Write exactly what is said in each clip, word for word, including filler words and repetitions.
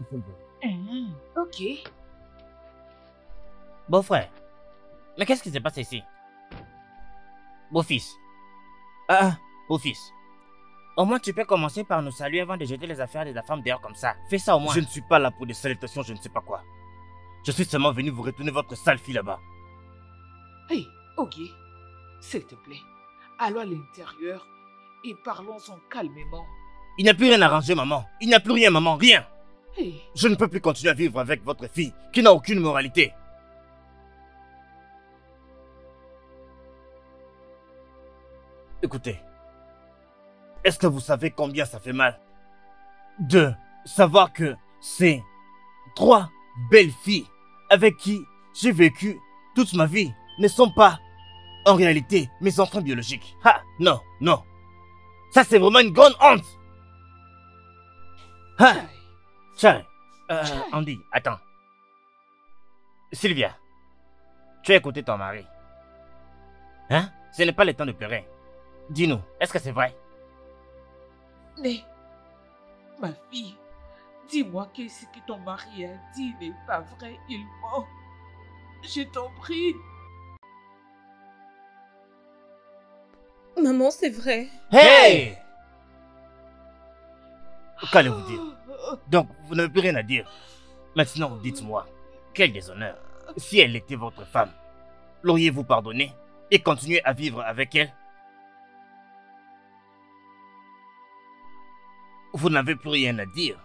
personne veut. Mmh, ok. Beau-frère, mais qu'est-ce qui s'est passé ici? Beau-fils. Ah, ah, beau-fils. Au moins, tu peux commencer par nous saluer avant de jeter les affaires de la femme dehors comme ça. Fais ça au moins. Je ne suis pas là pour des salutations, je ne sais pas quoi. Je suis seulement venu vous retourner votre sale fille là-bas. Hey, ok. S'il te plaît, allons à l'intérieur et parlons-en calmement. Il n'y a plus rien à ranger, maman. Il n'y a plus rien, maman, rien. Hey. Je ne peux plus continuer à vivre avec votre fille qui n'a aucune moralité. Écoutez, est-ce que vous savez combien ça fait mal de savoir que ces trois belles filles avec qui j'ai vécu toute ma vie ne sont pas en réalité mes enfants biologiques? Ah, non, non. Ça, c'est vraiment une grande honte. Ah, Chai, euh, Andy, attends. Sylvia, tu as écouté ton mari. Hein? Ce n'est pas le temps de pleurer. Dis-nous, est-ce que c'est vrai? Mais, ma fille, dis-moi que ce que ton mari a dit n'est pas vrai, il ment. Je t'en prie. Maman, c'est vrai. Hey! Qu'allez-vous dire? Donc, vous n'avez plus rien à dire. Maintenant, dites-moi, quel déshonneur. Si elle était votre femme, l'auriez-vous pardonné et continué à vivre avec elle? Vous n'avez plus rien à dire.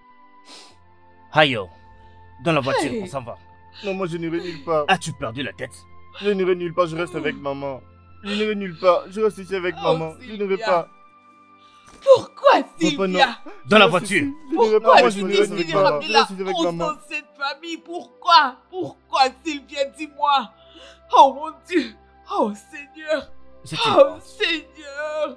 Hayo, dans la voiture, Hey. on s'en va. Non, moi je n'irai nulle part. As-tu perdu la tête? Je n'irai nulle part, je reste avec maman. Je n'irai nulle part, je reste ici avec Oh, maman. Je Sylvia. n'irai pas. Pourquoi, Papa, non. Sylvia? Dans la Je reste voiture. ici, Je n'irai pas, Pourquoi moi tu je n'irai décides avec de maman. ramener Je la reste ici avec honte maman. dans cette famille? Pourquoi? Pourquoi, Sylvia? Dis-moi. Oh mon Dieu. Oh Seigneur. C'est une Oh honte. Seigneur.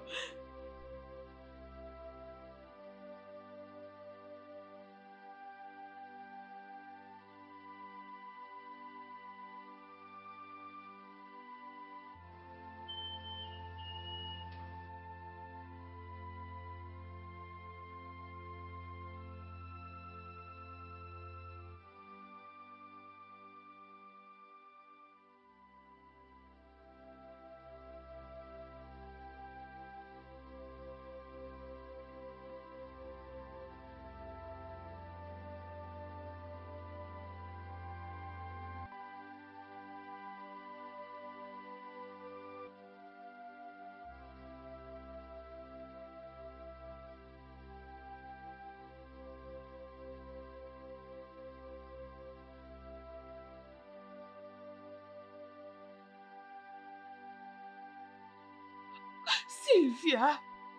Sylvia,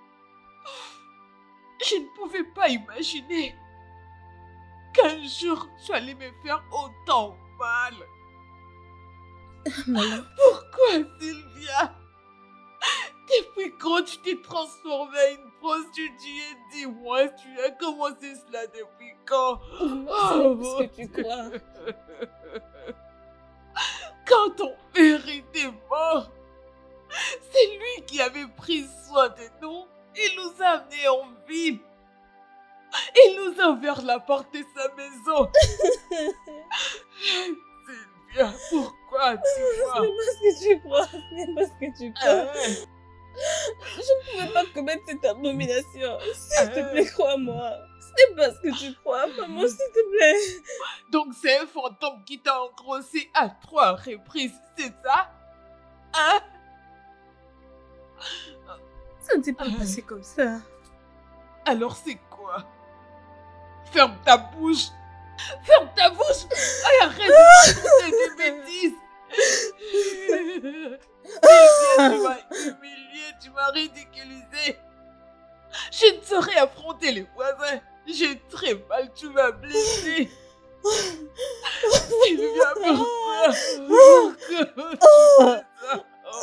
je ne pouvais pas imaginer qu'un jour tu allais me faire autant mal. Maman. Pourquoi, Sylvia? Depuis quand tu t'es transformée en une prostituée? Dis-moi, tu as commencé cela depuis quand? Maman, ce n'est pas ce que tu crois. Quand ton père était mort, c'est lui qui avait pris soin de nous. Il nous a amenés en ville. Il nous a ouvert la porte de sa maison. Sylvia, pourquoi tu Ce vois? n'est pas ce que tu crois. Ce n'est pas ce que tu crois. Je ne pouvais pas commettre cette abomination. S'il te plaît, crois-moi. Ce n'est pas ce que tu crois, maman, s'il te plaît. Donc c'est un fantôme qui t'a engrossé à trois reprises, c'est ça? Hein? Ça ne s'est pas passé comme ça. Alors c'est quoi? Ferme ta bouche! Ferme ta bouche! Et arrête de raconter des bêtises! Sylvia, tu m'as humilié, tu m'as ridiculisé. Je ne saurais affronter les voisins. J'ai très mal, tu m'as blessé. Sylvia, pourquoi? Pourquoi tu fais ça?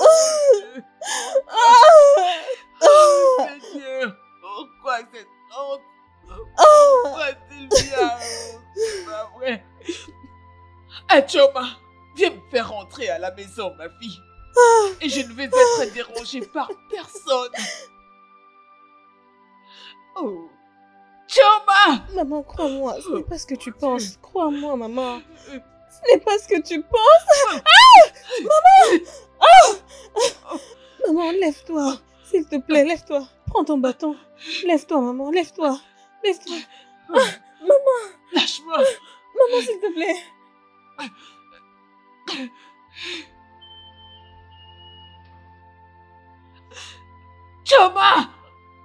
Oh, oh Seigneur, pourquoi cette honte? Pourquoi Sylvia? Oh, c'est pas vrai. Achoma, viens me faire rentrer à la maison, ma fille. Et je ne vais être dérangée par personne. Oh, Chioma! Maman, crois-moi, ce n'est pas ce que tu penses. Crois-moi, maman. Ce n'est pas ce que tu penses. Ah! Maman! Ah! Maman, lève-toi. S'il te plaît, lève-toi. Prends ton bâton. Lève-toi, maman, lève-toi. Lève-toi. Ah, maman! Lâche-moi! Maman, s'il te plaît. Chioma!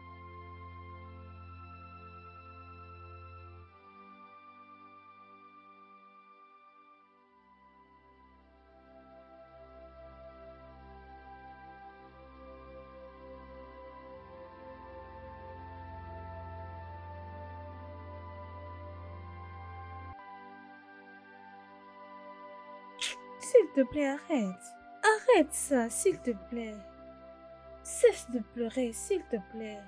S'il te plaît, arrête. Arrête ça, s'il te plaît. Cesse de pleurer, s'il te plaît.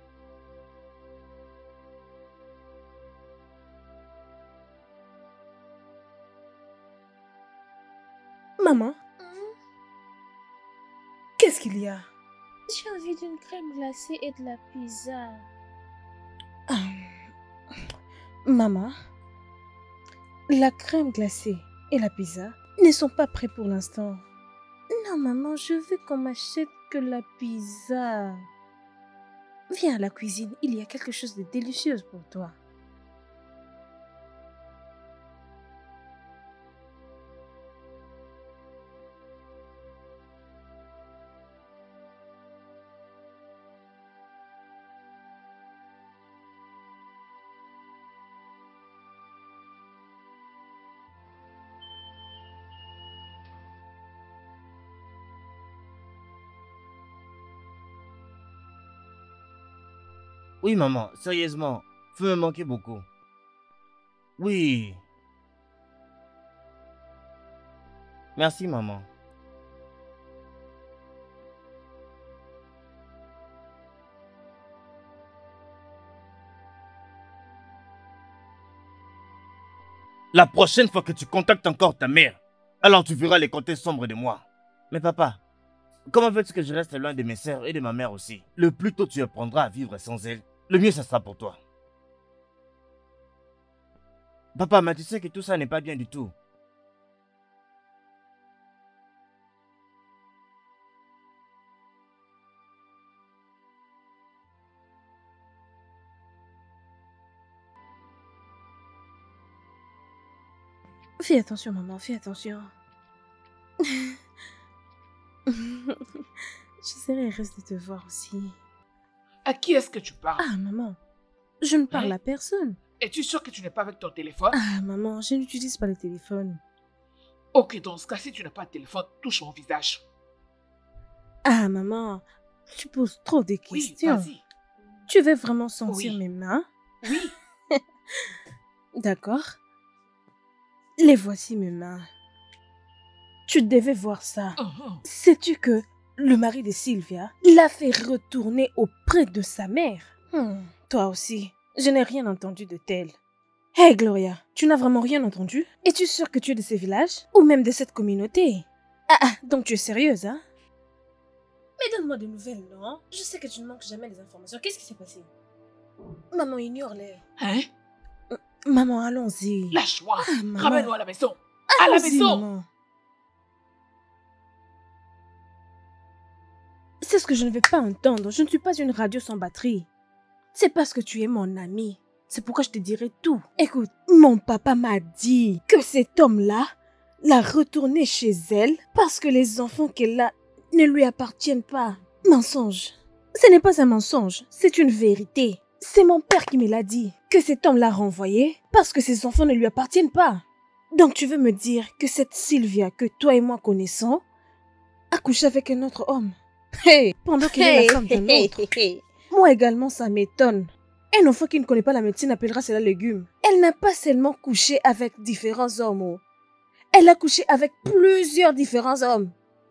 Maman, qu'est-ce qu'il y a? J'ai envie d'une crème glacée et de la pizza. Ah. Maman, la crème glacée et la pizza ne sont pas prêts pour l'instant. Non, maman, je veux qu'on m'achète que la pizza. Viens à la cuisine, il y a quelque chose de délicieux pour toi. Oui, maman, sérieusement, vous me manquez beaucoup. Oui. Merci, maman. La prochaine fois que tu contactes encore ta mère, alors tu verras les côtés sombres de moi. Mais papa, comment veux-tu que je reste loin de mes sœurs et de ma mère aussi? Le plus tôt tu apprendras à vivre sans elles, le mieux ça sera pour toi. Papa, mais tu sais que tout ça n'est pas bien du tout. Fais attention, maman, fais attention. Je serais heureuse de te voir aussi. À qui est-ce que tu parles? Ah, maman, je ne parle Hein? à personne. Es-tu sûre que tu n'es pas avec ton téléphone? Ah, maman, je n'utilise pas le téléphone. Ok, dans ce cas, si tu n'as pas de téléphone, touche mon visage. Ah, maman, tu poses trop de Oui, questions. vas-y. Tu veux vraiment sentir Oui. mes mains? Oui. D'accord. Les voici mes mains. Tu devais voir ça. Uh-huh. Sais-tu que le mari de Sylvia l'a fait retourner auprès de sa mère? Hmm, Toi aussi, je n'ai rien entendu de tel. Hé hey Gloria, tu n'as vraiment rien entendu? Es-tu sûre que tu es de ce village? Ou même de cette communauté? Ah ah, donc tu es sérieuse, hein? Mais donne-moi des nouvelles, non? Je sais que tu ne manques jamais les informations. Qu'est-ce qui s'est passé? Maman, ignore-les. Hein? Maman, allons-y. Lâche-moi. Ah, maman. Ramène-moi à la maison. À la Allons-y, maison. maman. C'est ce que je ne vais pas entendre. Je ne suis pas une radio sans batterie. C'est parce que tu es mon ami. C'est pourquoi je te dirai tout. Écoute, mon papa m'a dit que cet homme-là l'a retourné chez elle parce que les enfants qu'elle a ne lui appartiennent pas. Mensonge. Ce n'est pas un mensonge, c'est une vérité. C'est mon père qui me l'a dit, que cet homme l'a renvoyé parce que ses enfants ne lui appartiennent pas. Donc tu veux me dire que cette Sylvia que toi et moi connaissons a couché avec un autre homme? Hey, pendant qu'elle est la femme d'un autre. Moi également, ça m'étonne. Un enfant qui ne connaît pas la médecine appellera cela légume. Elle n'a pas seulement couché avec différents hommes. Oh. Elle a couché avec plusieurs différents hommes.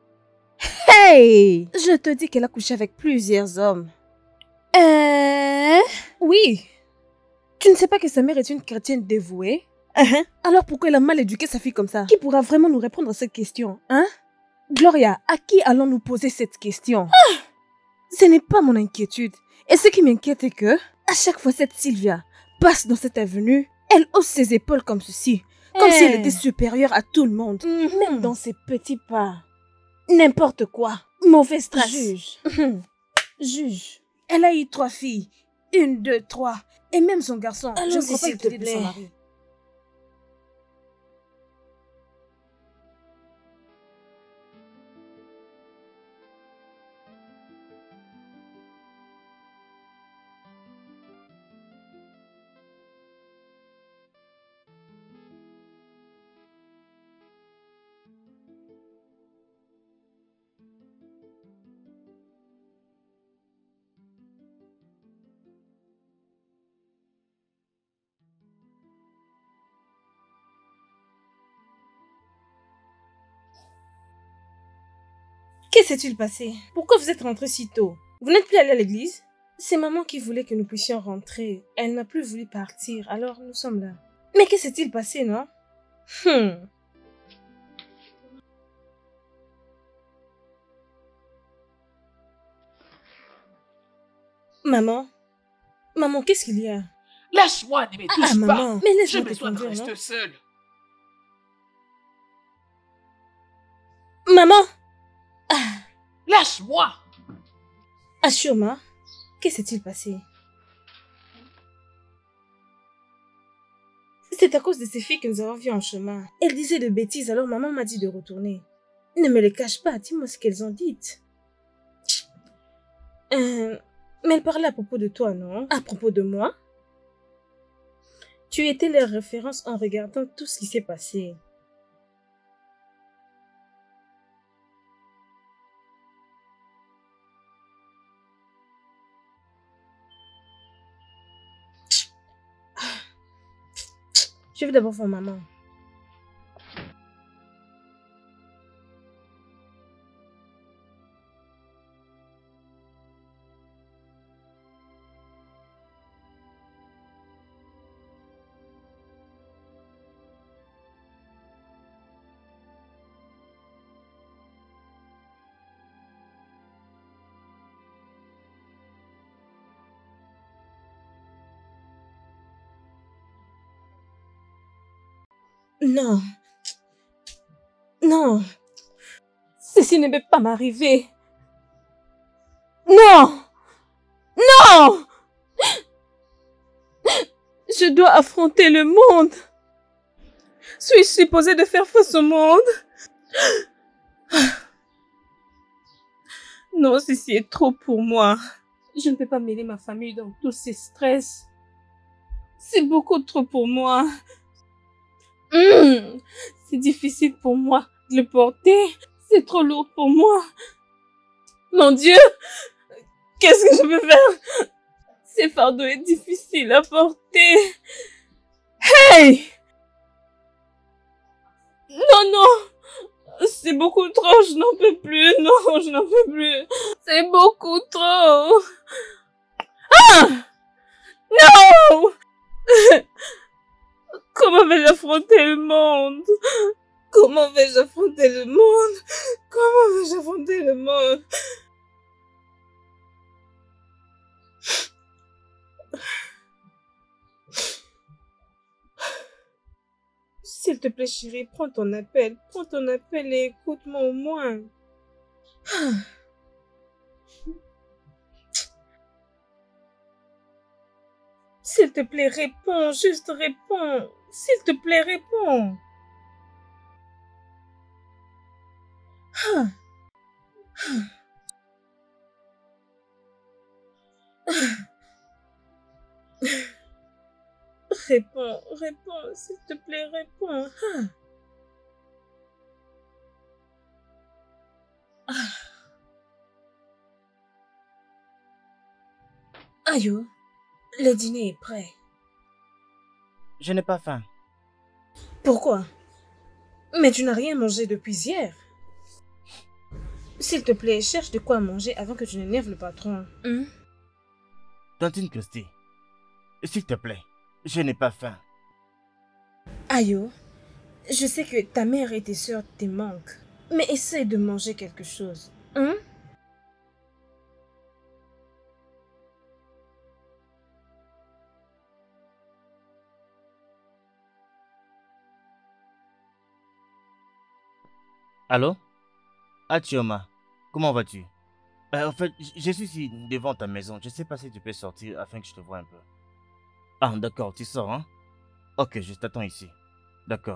Hey! Je te dis qu'elle a couché avec plusieurs hommes. Euh... Oui. Tu ne sais pas que sa mère est une chrétienne dévouée? Uh-huh. Alors pourquoi elle a mal éduqué sa fille comme ça? Qui pourra vraiment nous répondre à cette question, hein? Gloria, à qui allons-nous poser cette question? Ah! Ce n'est pas mon inquiétude. Et ce qui m'inquiète est que, à chaque fois cette Sylvia passe dans cette avenue, elle hausse ses épaules comme ceci. Comme Hey. si elle était supérieure à tout le monde. Mhm. Même dans ses petits pas. N'importe quoi. Mauvaise trace. Juge. Juge. Elle a eu trois filles. Une, deux, trois. Et même son garçon. Allons-y, je ne crois pas s'il le te quitter de son plaît. mari. Que s'est-il passé? Pourquoi vous êtes rentré si tôt? Vous n'êtes plus allé à l'église? C'est maman qui voulait que nous puissions rentrer. Elle n'a plus voulu partir, alors nous sommes là. Mais que s'est-il passé, non? Hmm. Maman? Maman, qu'est-ce qu'il y a? Lâche-moi, ne me touche Ah, pas. maman, mais J'ai laisse-moi te besoin de conduire, rester non? seul. Maman! Lâche-moi. Ashoma, que s'est-il passé? C'est à cause de ces filles que nous avons vues en chemin. Elles disaient de bêtises, alors maman m'a dit de retourner. Ne me les cache pas, dis-moi ce qu'elles ont dit. Euh, mais elles parlaient à propos de toi, non? À propos de moi? Tu étais leur référence en regardant tout ce qui s'est passé. Je vais d'abord voir maman. Non. Non. Ceci ne peut pas m'arriver. Non. Non. Je dois affronter le monde. Suis-je supposée de faire face au monde? Non, ceci est trop pour moi. Je ne peux pas mêler ma famille dans tous ces stress. C'est beaucoup trop pour moi. Mmh. C'est difficile pour moi de le porter. C'est trop lourd pour moi. Mon Dieu, qu'est-ce que je peux faire? Ces fardeaux est difficile à porter. Hey! Non, non, c'est beaucoup trop, je n'en peux plus. Non, je n'en peux plus. C'est beaucoup trop. Ah! Non! Comment vais-je affronter le monde? Comment vais-je affronter le monde? Comment vais-je affronter le monde? S'il te plaît, chérie, prends ton appel. Prends ton appel et écoute-moi au moins. S'il te plaît, réponds. Juste réponds. S'il te plaît, réponds. Ah. Réponds, réponds, s'il te plaît, réponds. Ah. Ah. Ayo, le dîner est prêt. Je n'ai pas faim. Pourquoi? Mais tu n'as rien mangé depuis hier. S'il te plaît, cherche de quoi manger avant que tu n'énerves le patron. Hein? Tantine Christy, s'il te plaît, je n'ai pas faim. Ayo, je sais que ta mère et tes soeurs te manquent, mais essaie de manger quelque chose. Hein? Allô? Ah, Chioma, comment vas-tu? Euh, en fait, j- je suis ici devant ta maison. Je sais pas si tu peux sortir afin que je te voie un peu. Ah, d'accord, tu sors, hein? Ok, je t'attends ici. D'accord.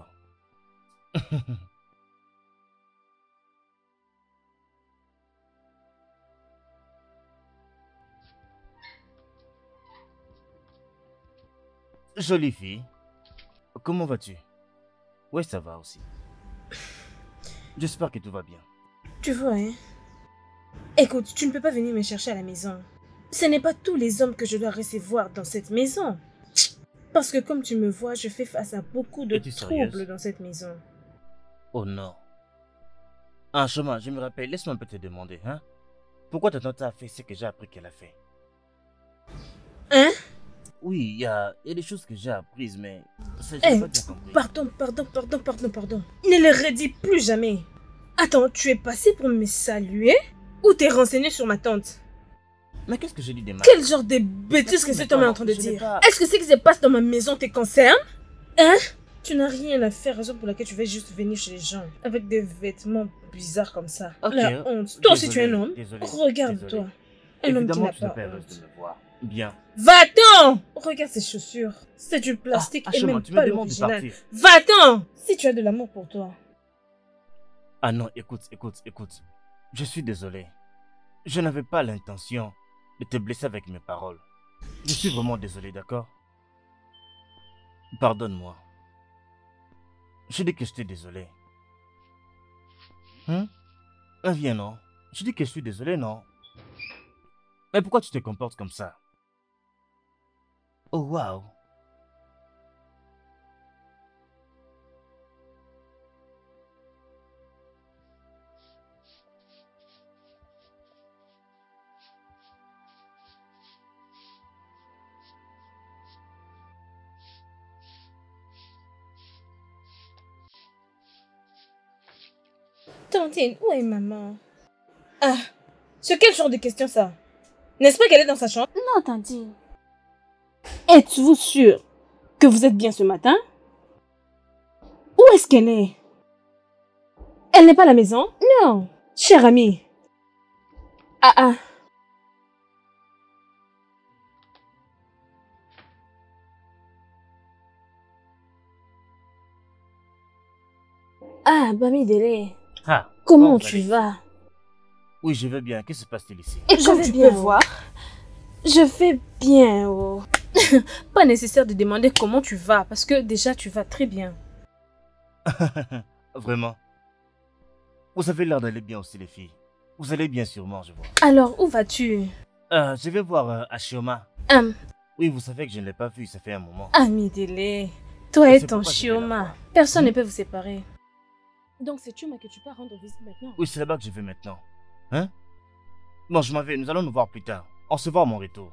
Jolie fille. Comment vas-tu? Ouais, ça va aussi. J'espère que tout va bien. Tu vois, hein? Écoute, tu ne peux pas venir me chercher à la maison. Ce n'est pas tous les hommes que je dois recevoir dans cette maison. Parce que comme tu me vois, je fais face à beaucoup de Es-tu sérieuse? troubles dans cette maison. Oh non. Ah, Choma, je me rappelle, laisse-moi un peu te demander, hein? Pourquoi ta tante a fait ce que j'ai appris qu'elle a fait? Hein? Oui, il y a, il y a des choses que j'ai apprises, mais ça, Eh, j'ai pas bien compris. pardon, pardon, pardon, pardon, pardon. Ne le redis plus jamais. Attends, tu es passé pour me saluer ou t'es renseigné sur ma tante? Mais qu'est-ce que j'ai dit des mal? Quel genre de bêtises que Mais cet homme est en attends, train de je n'ai dire? pas- Est-ce que ce qui se passe dans ma maison te concerne? Hein? Tu n'as rien à faire, raison pour laquelle tu vas juste venir chez les gens avec des vêtements bizarres comme ça. Ok. La honte. Toi aussi tu es un Désolé, homme. désolé, Regarde-toi. désolé. Un homme qui Évidemment, n'a tu n'as pas pas heureuse honte. de me voir. Bien. Va-t'en! Regarde ces chaussures. C'est du plastique Ah, et Choma, même tu me pas demandes de l'original. partir. Va-t'en! Si tu as de l'amour pour toi. Ah non, écoute, écoute, écoute. Je suis désolé. Je n'avais pas l'intention de te blesser avec mes paroles. Je suis vraiment désolé, d'accord? Pardonne-moi. Je dis que je suis désolé. Hein? Ah, viens, non? Je dis que je suis désolé, non? Mais pourquoi tu te comportes comme ça? Oh, waouh! Tantine, où est maman? Ah, c'est quel genre de question ça? N'est-ce pas qu'elle est dans sa chambre? Non, Tantine. Êtes-vous sûr que vous êtes bien ce matin? Où est-ce qu'elle est? Elle n'est pas à la maison? Non. Cher ami. Ah ah. Ah, Bami Délé. Ah, Comment vous tu allez? vas? Oui, je vais bien. Qu'est-ce qui se passe-t-il ici? Et Je comme vais tu bien, peux oh. voir, je vais bien. Oh. Pas nécessaire de demander comment tu vas, parce que déjà tu vas très bien. Vraiment? Vous avez l'air d'aller bien aussi, les filles. Vous allez bien sûrement, je vois. Alors, où vas-tu? Euh, je vais voir euh, Ashioma. Hum, Oui, vous savez que je ne l'ai pas vu, ça fait un moment. Ami Délé, toi Je et sais ton pourquoi je vais la Chioma, voir. personne Hmm? ne peut vous séparer. Donc c'est Chioma que tu pars rendre visite maintenant? Oui, c'est là-bas que je vais maintenant. Hein? Bon, je m'en vais. Nous allons nous voir plus tard. On se voit à mon retour.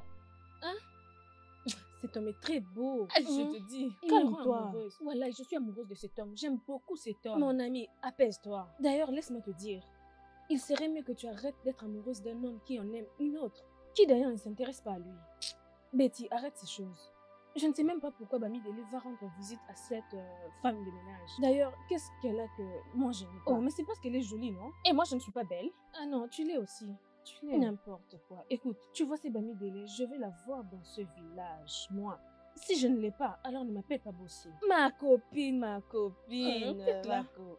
Cet homme est très beau. Ah, je Mhm. te dis. Il me rend Calme-toi. amoureuse. Voilà, je suis amoureuse de cet homme. J'aime beaucoup cet homme. Mon Mon ami, apaise-toi. D'ailleurs, laisse-moi te dire. Il serait mieux que tu arrêtes d'être amoureuse d'un homme qui en aime une autre, qui d'ailleurs ne s'intéresse pas à lui. Betty, arrête ces choses. Je ne sais même pas pourquoi Bami Délé va rendre visite à cette euh, femme de ménage. D'ailleurs, qu'est-ce qu'elle a que moi je n'ai pas? Oh, mais c'est parce qu'elle est jolie, non? Et moi je ne suis pas belle. Ah non, tu l'es aussi. Tu l'es. N'importe quoi. Écoute, tu vois ces Bami Délé, je vais la voir dans ce village, moi. Si je ne l'ai pas, alors ne m'appelle pas Bossi. Ma copine, ma copine. Hum, peut-être là. ma co-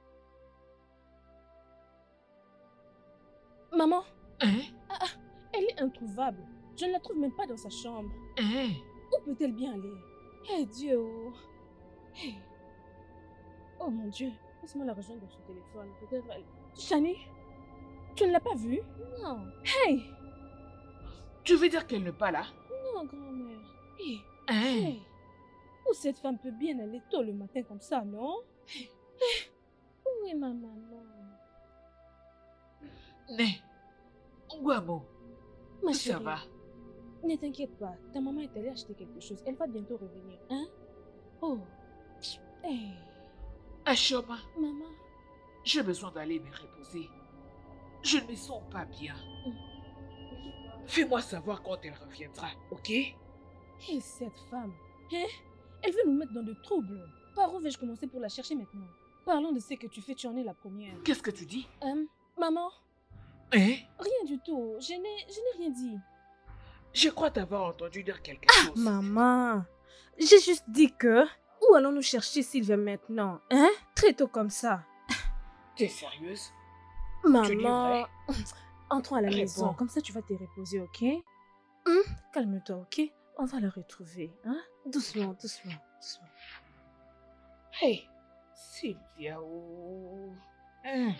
Maman, Hein? elle est introuvable. Je ne la trouve même pas dans sa chambre. Hein? Où peut-elle bien aller? Eh Dieu! Oh. Hey. Oh mon Dieu! Laisse-moi la rejoindre dans son téléphone. Peut-être elle... Shani? Tu ne l'as pas vue? Non. Hey! Tu veux dire qu'elle n'est pas là? Non, grand-mère. Hey. Hein? Hey. Où cette femme peut bien aller tôt le matin comme ça, non? Hey. Où est ma maman? Né. Ngwamo. Ma Ça chérie. va? Ne t'inquiète pas. Ta maman est allée acheter quelque chose. Elle va bientôt revenir, hein? Oh. Hey. Ashoma, Maman. j'ai besoin d'aller me reposer. Je ne me sens pas bien. Fais-moi savoir quand elle reviendra, ok? Et cette femme, hein? Elle veut nous mettre dans de troubles. Par où vais-je commencer pour la chercher maintenant? Parlons de ce que tu fais, tu en es la première. Qu'est-ce que tu dis? Euh, maman, Hein? rien du tout. Je n'ai, je n'ai rien dit. Je crois t'avoir entendu dire quelque Ah, chose. maman, j'ai juste dit que... Où allons-nous chercher Sylvia maintenant? Hein? Très tôt comme ça. T'es sérieuse? Maman, entrons à la Réponds. maison. Comme ça, tu vas te reposer, ok? Hum? Calme-toi, ok? On va la retrouver, hein? Doucement, doucement, doucement. Hey, Sylvia, oh. Hein?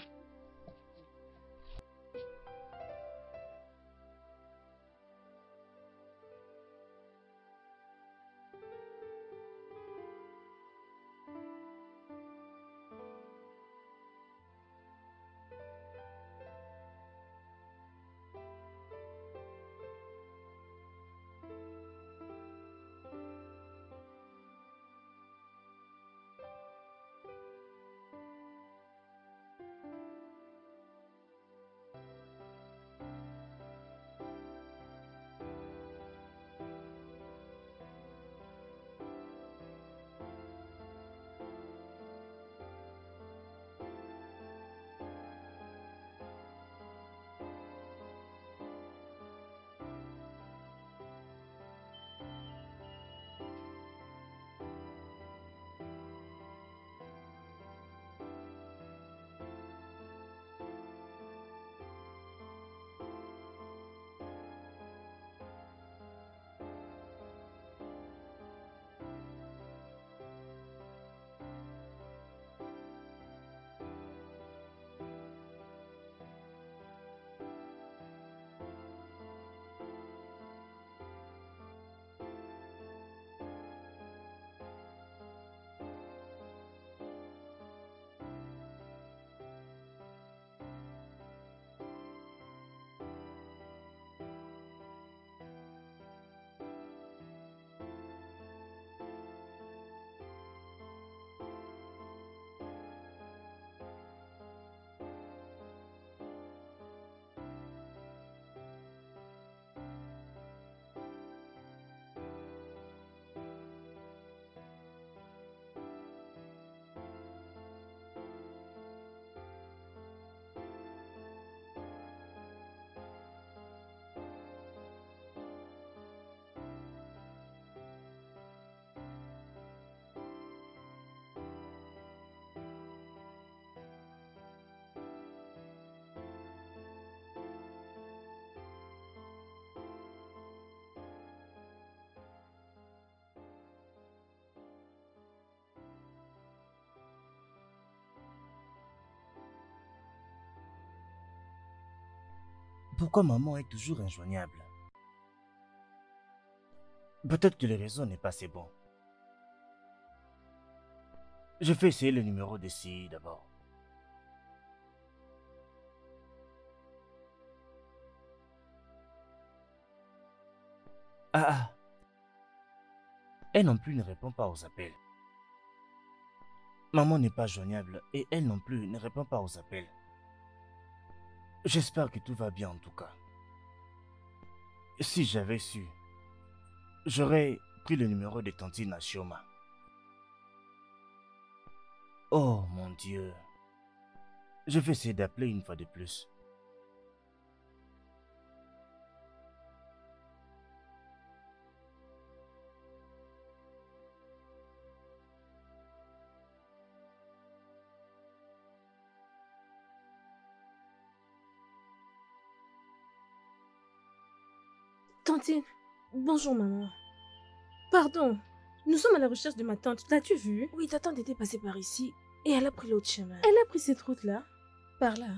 Pourquoi maman est toujours injoignable? Peut-être que le réseau n'est pas assez bon. Je vais essayer le numéro de C I d'abord. Ah ah. Elle non plus ne répond pas aux appels. Maman n'est pas joignable et elle non plus ne répond pas aux appels. J'espère que tout va bien en tout cas. Si j'avais su, j'aurais pris le numéro de Tantine à Chioma. Oh mon Dieu. Je vais essayer d'appeler une fois de plus. Tantine, bonjour maman. Pardon, nous sommes à la recherche de ma tante. L'as-tu vue? Oui, ta tante était passée par ici et elle a pris l'autre chemin. Elle a pris cette route-là. Par là.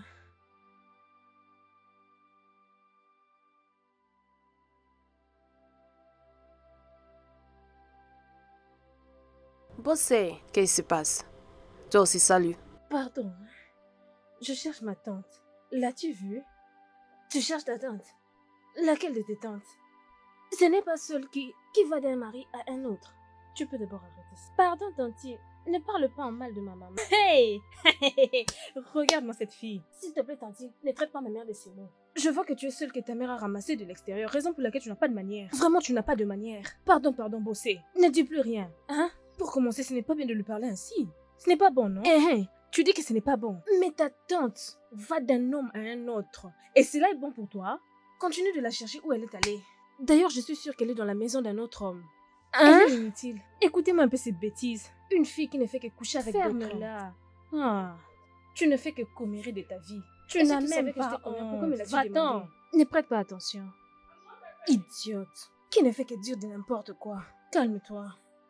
Bossé, qu'est-ce qui se passe? Toi aussi, salut. Pardon. Je cherche ma tante. L'as-tu vue? Tu cherches ta tante? Laquelle de tes tantes? Ce n'est pas celle qui, qui va d'un mari à un autre. Tu peux d'abord arrêter ça. Pardon, Tanti. Ne parle pas en mal de ma maman. Hey! Regarde-moi cette fille. S'il te plaît, Tanti, ne traite pas ma mère de ces mots. Je vois que tu es seule que ta mère a ramassée de l'extérieur, raison pour laquelle tu n'as pas de manière. Vraiment, tu n'as pas de manière. Pardon, pardon, Bossé. Ne dis plus rien. Hein? Pour commencer, ce n'est pas bien de lui parler ainsi. Ce n'est pas bon, non? Eh, eh, Tu dis que ce n'est pas bon. Mais ta tante va d'un homme à un autre. Et cela est bon pour toi? Continue de la chercher où elle est allée. D'ailleurs, je suis sûre qu'elle est dans la maison d'un autre homme. Hein? Elle est inutile. Écoutez-moi un peu ces bêtises. Une fille qui ne fait que coucher avec d'autres hommes. Ferme-la. Ah. Tu ne fais que commérer de ta vie. Tu n'as même pas honte. Va-t'en. Ne prête pas attention. Idiote. Qui ne fait que dire de n'importe quoi. Calme-toi.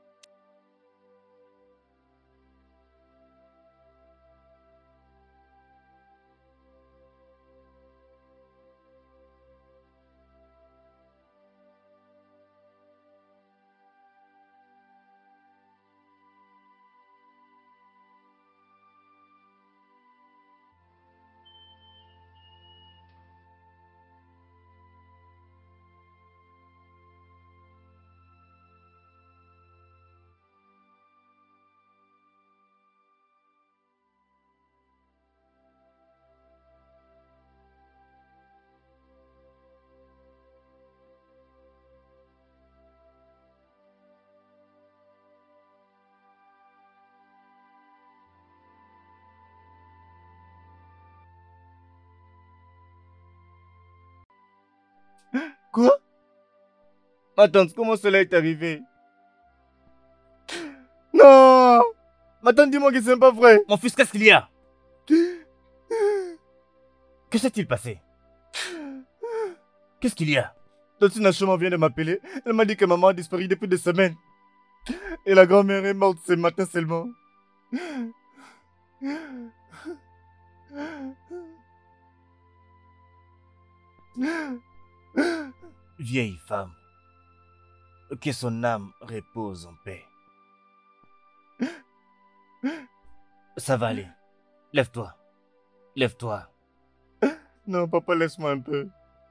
Quoi? Ma tante, comment cela est arrivé? Non! Ma tante, dis-moi que c'est pas vrai. Mon fils, qu'est-ce qu'il y a? Que s'est-il passé? Qu'est-ce qu'il y a? Tante Nachoma vient de m'appeler. Elle m'a dit que maman a disparu depuis des semaines. Et la grand-mère est morte ce matin seulement. Vieille femme, que son âme repose en paix. Ça va aller. Lève-toi. Lève-toi. Non, papa, laisse-moi un peu.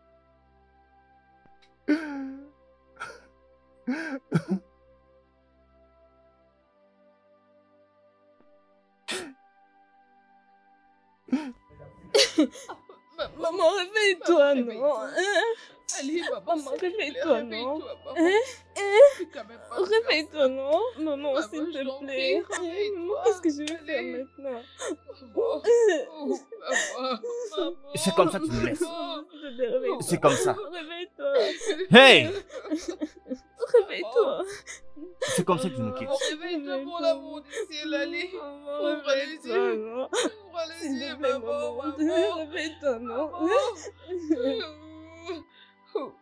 Maman, réveille-toi, non? Allez, maman, Maman, réveille-toi, non? réveille-toi, maman. Hein? Fais quand même pas Réveille-toi, non? Maman, Maman, s'il je te t'en plaît. prie, réveille-toi. Maman, qu'est-ce que je vais faire Allez. maintenant? Maman. Oh, maman, maman. C'est comme ça que tu me laisses. Maman. S'il te plaît, réveille-toi. C'est comme ça. Réveille-toi. Hey! Réveille-toi. C'est comme ça que tu nous quittes. Réveille-toi, mon amour du ciel, allez. Maman, Ouvre les réveille-toi, yeux. non? Ouvre les S'il yeux, te plaît, maman, maman. maman. Réveille-toi, non? Maman.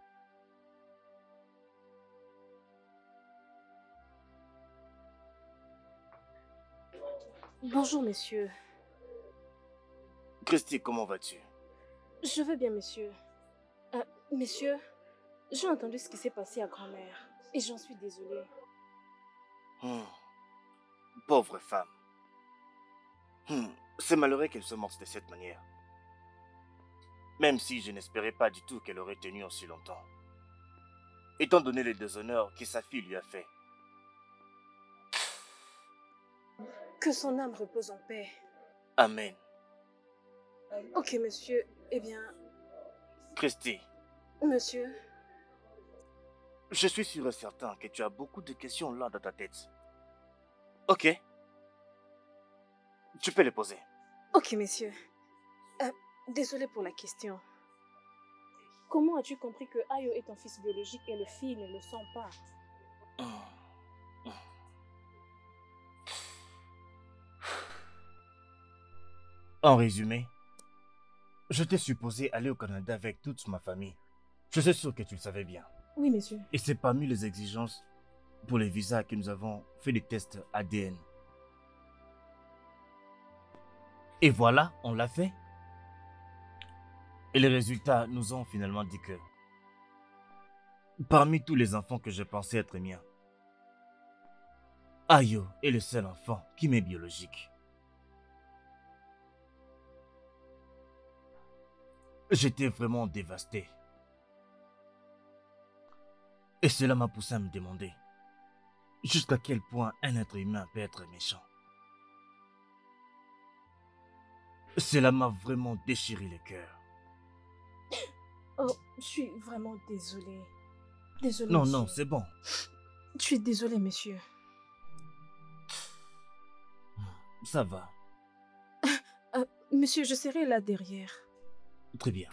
Bonjour, messieurs. Christy, comment vas-tu? Je vais bien, monsieur. Euh, messieurs, j'ai entendu ce qui s'est passé à grand-mère. Et j'en suis désolée. Hmm. Pauvre femme. Hmm. C'est malheureux qu'elle soit morte de cette manière. Même si je n'espérais pas du tout qu'elle aurait tenu aussi longtemps. Étant donné les déshonneurs que sa fille lui a fait. Que son âme repose en paix. Amen. Ok, monsieur. Eh bien, Christy, monsieur, je suis sûr et certain que tu as beaucoup de questions là dans ta tête. Ok. Tu peux les poser. ok, monsieur. Euh, désolé pour la question. Comment as-tu compris que Ayo est ton fils biologique et le filles ne le sont pas? En résumé, je t'ai supposé aller au Canada avec toute ma famille. Je suis sûr que tu le savais bien. Oui, monsieur. Et c'est parmi les exigences pour les visas que nous avons fait des tests A D N. Et voilà, on l'a fait. Et les résultats nous ont finalement dit que parmi tous les enfants que je pensais être miens, Ayo est le seul enfant qui m'est biologique. J'étais vraiment dévasté. Et cela m'a poussé à me demander jusqu'à quel point un être humain peut être méchant. Cela m'a vraiment déchiré le cœur. Oh, je suis vraiment désolée. Désolée, Non, monsieur. non, c'est bon. Je suis désolée, monsieur. Ça va. monsieur, je serai là derrière. Très bien.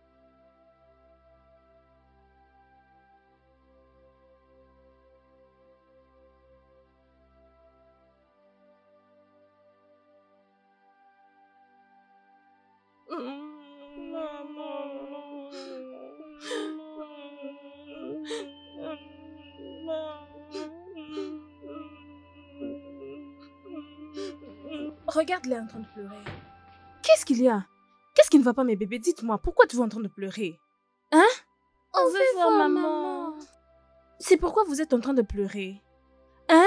Regarde-les en train de pleurer. Qu'est-ce qu'il y a? Qu'est-ce qui ne va pas, mes bébés? Dites-moi, pourquoi tu es en train de pleurer? Hein? On veut voir maman. C'est pourquoi vous êtes en train de pleurer? Hein?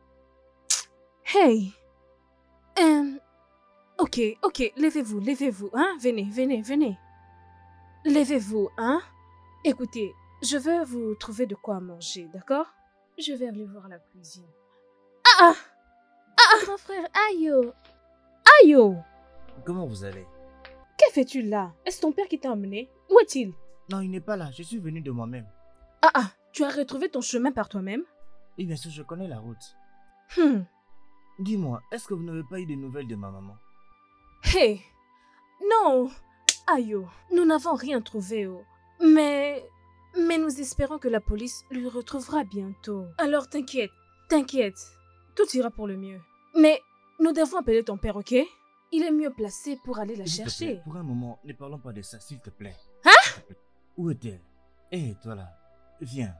Hey! Euh, ok, ok, levez-vous, levez-vous, hein? Venez, venez, venez. Levez-vous, hein? Écoutez, je veux vous trouver de quoi manger, d'accord? Je vais aller voir la cuisine. Ah ah! Grand frère Ayo. Ayo! Comment vous allez? Que fais-tu là? Est-ce ton père qui t'a emmené? Où est-il? Non, il n'est pas là. Je suis venu de moi-même. Ah ah! Tu as retrouvé ton chemin par toi-même? Oui, bien sûr, je connais la route. Hmm. Dis-moi, est-ce que vous n'avez pas eu de nouvelles de ma maman? Hey! Non! Ayo, nous n'avons rien trouvé. Oh. Mais... Mais nous espérons que la police lui retrouvera bientôt. Alors t'inquiète, t'inquiète. Tout ira pour le mieux. Mais nous devons appeler ton père, ok? Il est mieux placé pour aller la S'il te chercher. plaît, pour un moment, ne parlons pas de ça, s'il te plaît. Hein? S'il te plaît. Où est-elle? Hé, toi là, viens.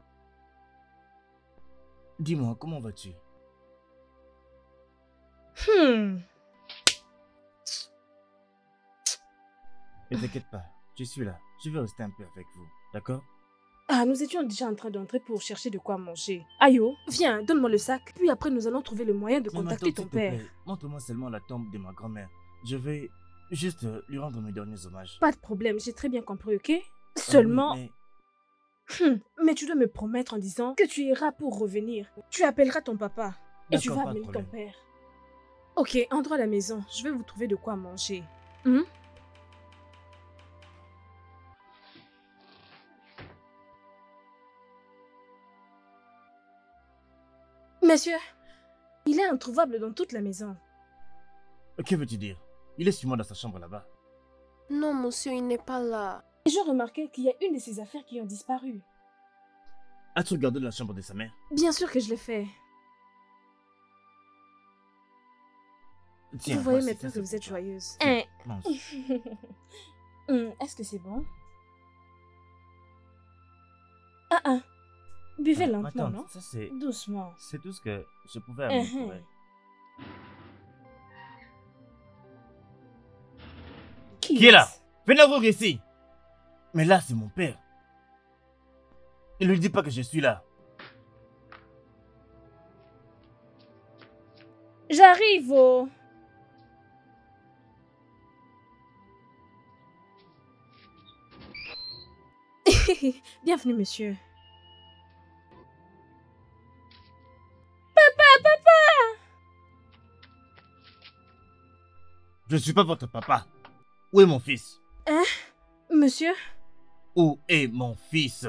Dis-moi, comment vas-tu? Hmm. Ne t'inquiète pas, je suis là. Je vais rester un peu avec vous, d'accord? Ah, nous étions déjà en train d'entrer pour chercher de quoi manger. Ayo, viens, donne-moi le sac. Puis après, nous allons trouver le moyen de Mais contacter maintenant, ton s'il te père. plaît, montre-moi seulement la tombe de ma grand-mère. Je vais juste euh, lui rendre mes derniers hommages. Pas de problème, j'ai très bien compris, ok? Ah oui, Seulement... mais Hmm, mais tu dois me promettre en disant que tu iras pour revenir. Tu appelleras ton papa et tu D'accord, vas pas de amener ton problème. père. Ok, entre à la maison. Je vais vous trouver de quoi manger. Hmm? Monsieur, il est introuvable dans toute la maison. Que veux-tu dire? Il est sûrement dans sa chambre là-bas. Non, monsieur, il n'est pas là. Et j'ai remarqué qu'il y a une de ses affaires qui ont disparu. As-tu regardé la chambre de sa mère? Bien sûr que je l'ai fait. Tiens, vous voyez voici, maintenant ça, que c'est vous êtes pour toi. joyeuse. Tiens, Hein. mange. Hmm, est-ce que c'est bon? Ah ah. Buvez Ah, lentement, attends, non? ça c'est... Doucement. C'est tout ce que je pouvais amener pour Uh-huh. elle. Qui est là? Venez ouvrir ici. Mais là, c'est mon père. Ne lui dis pas que je suis là. J'arrive, oh. Bienvenue, monsieur. Je ne suis pas votre papa. Où est mon fils? Hein? Monsieur? Où est mon fils?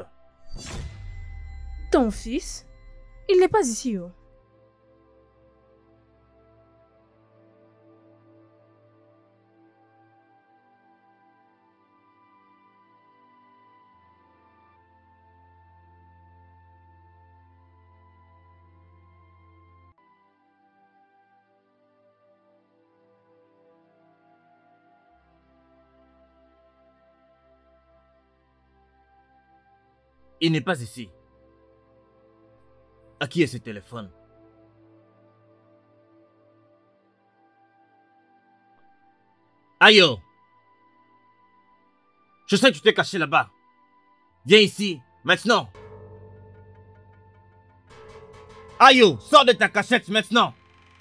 Ton fils? Il n'est pas ici, oh. Il n'est pas ici. À qui est ce téléphone? Ayo! Je sais que tu t'es caché là-bas. Viens ici, maintenant. Ayo, sors de ta cachette maintenant.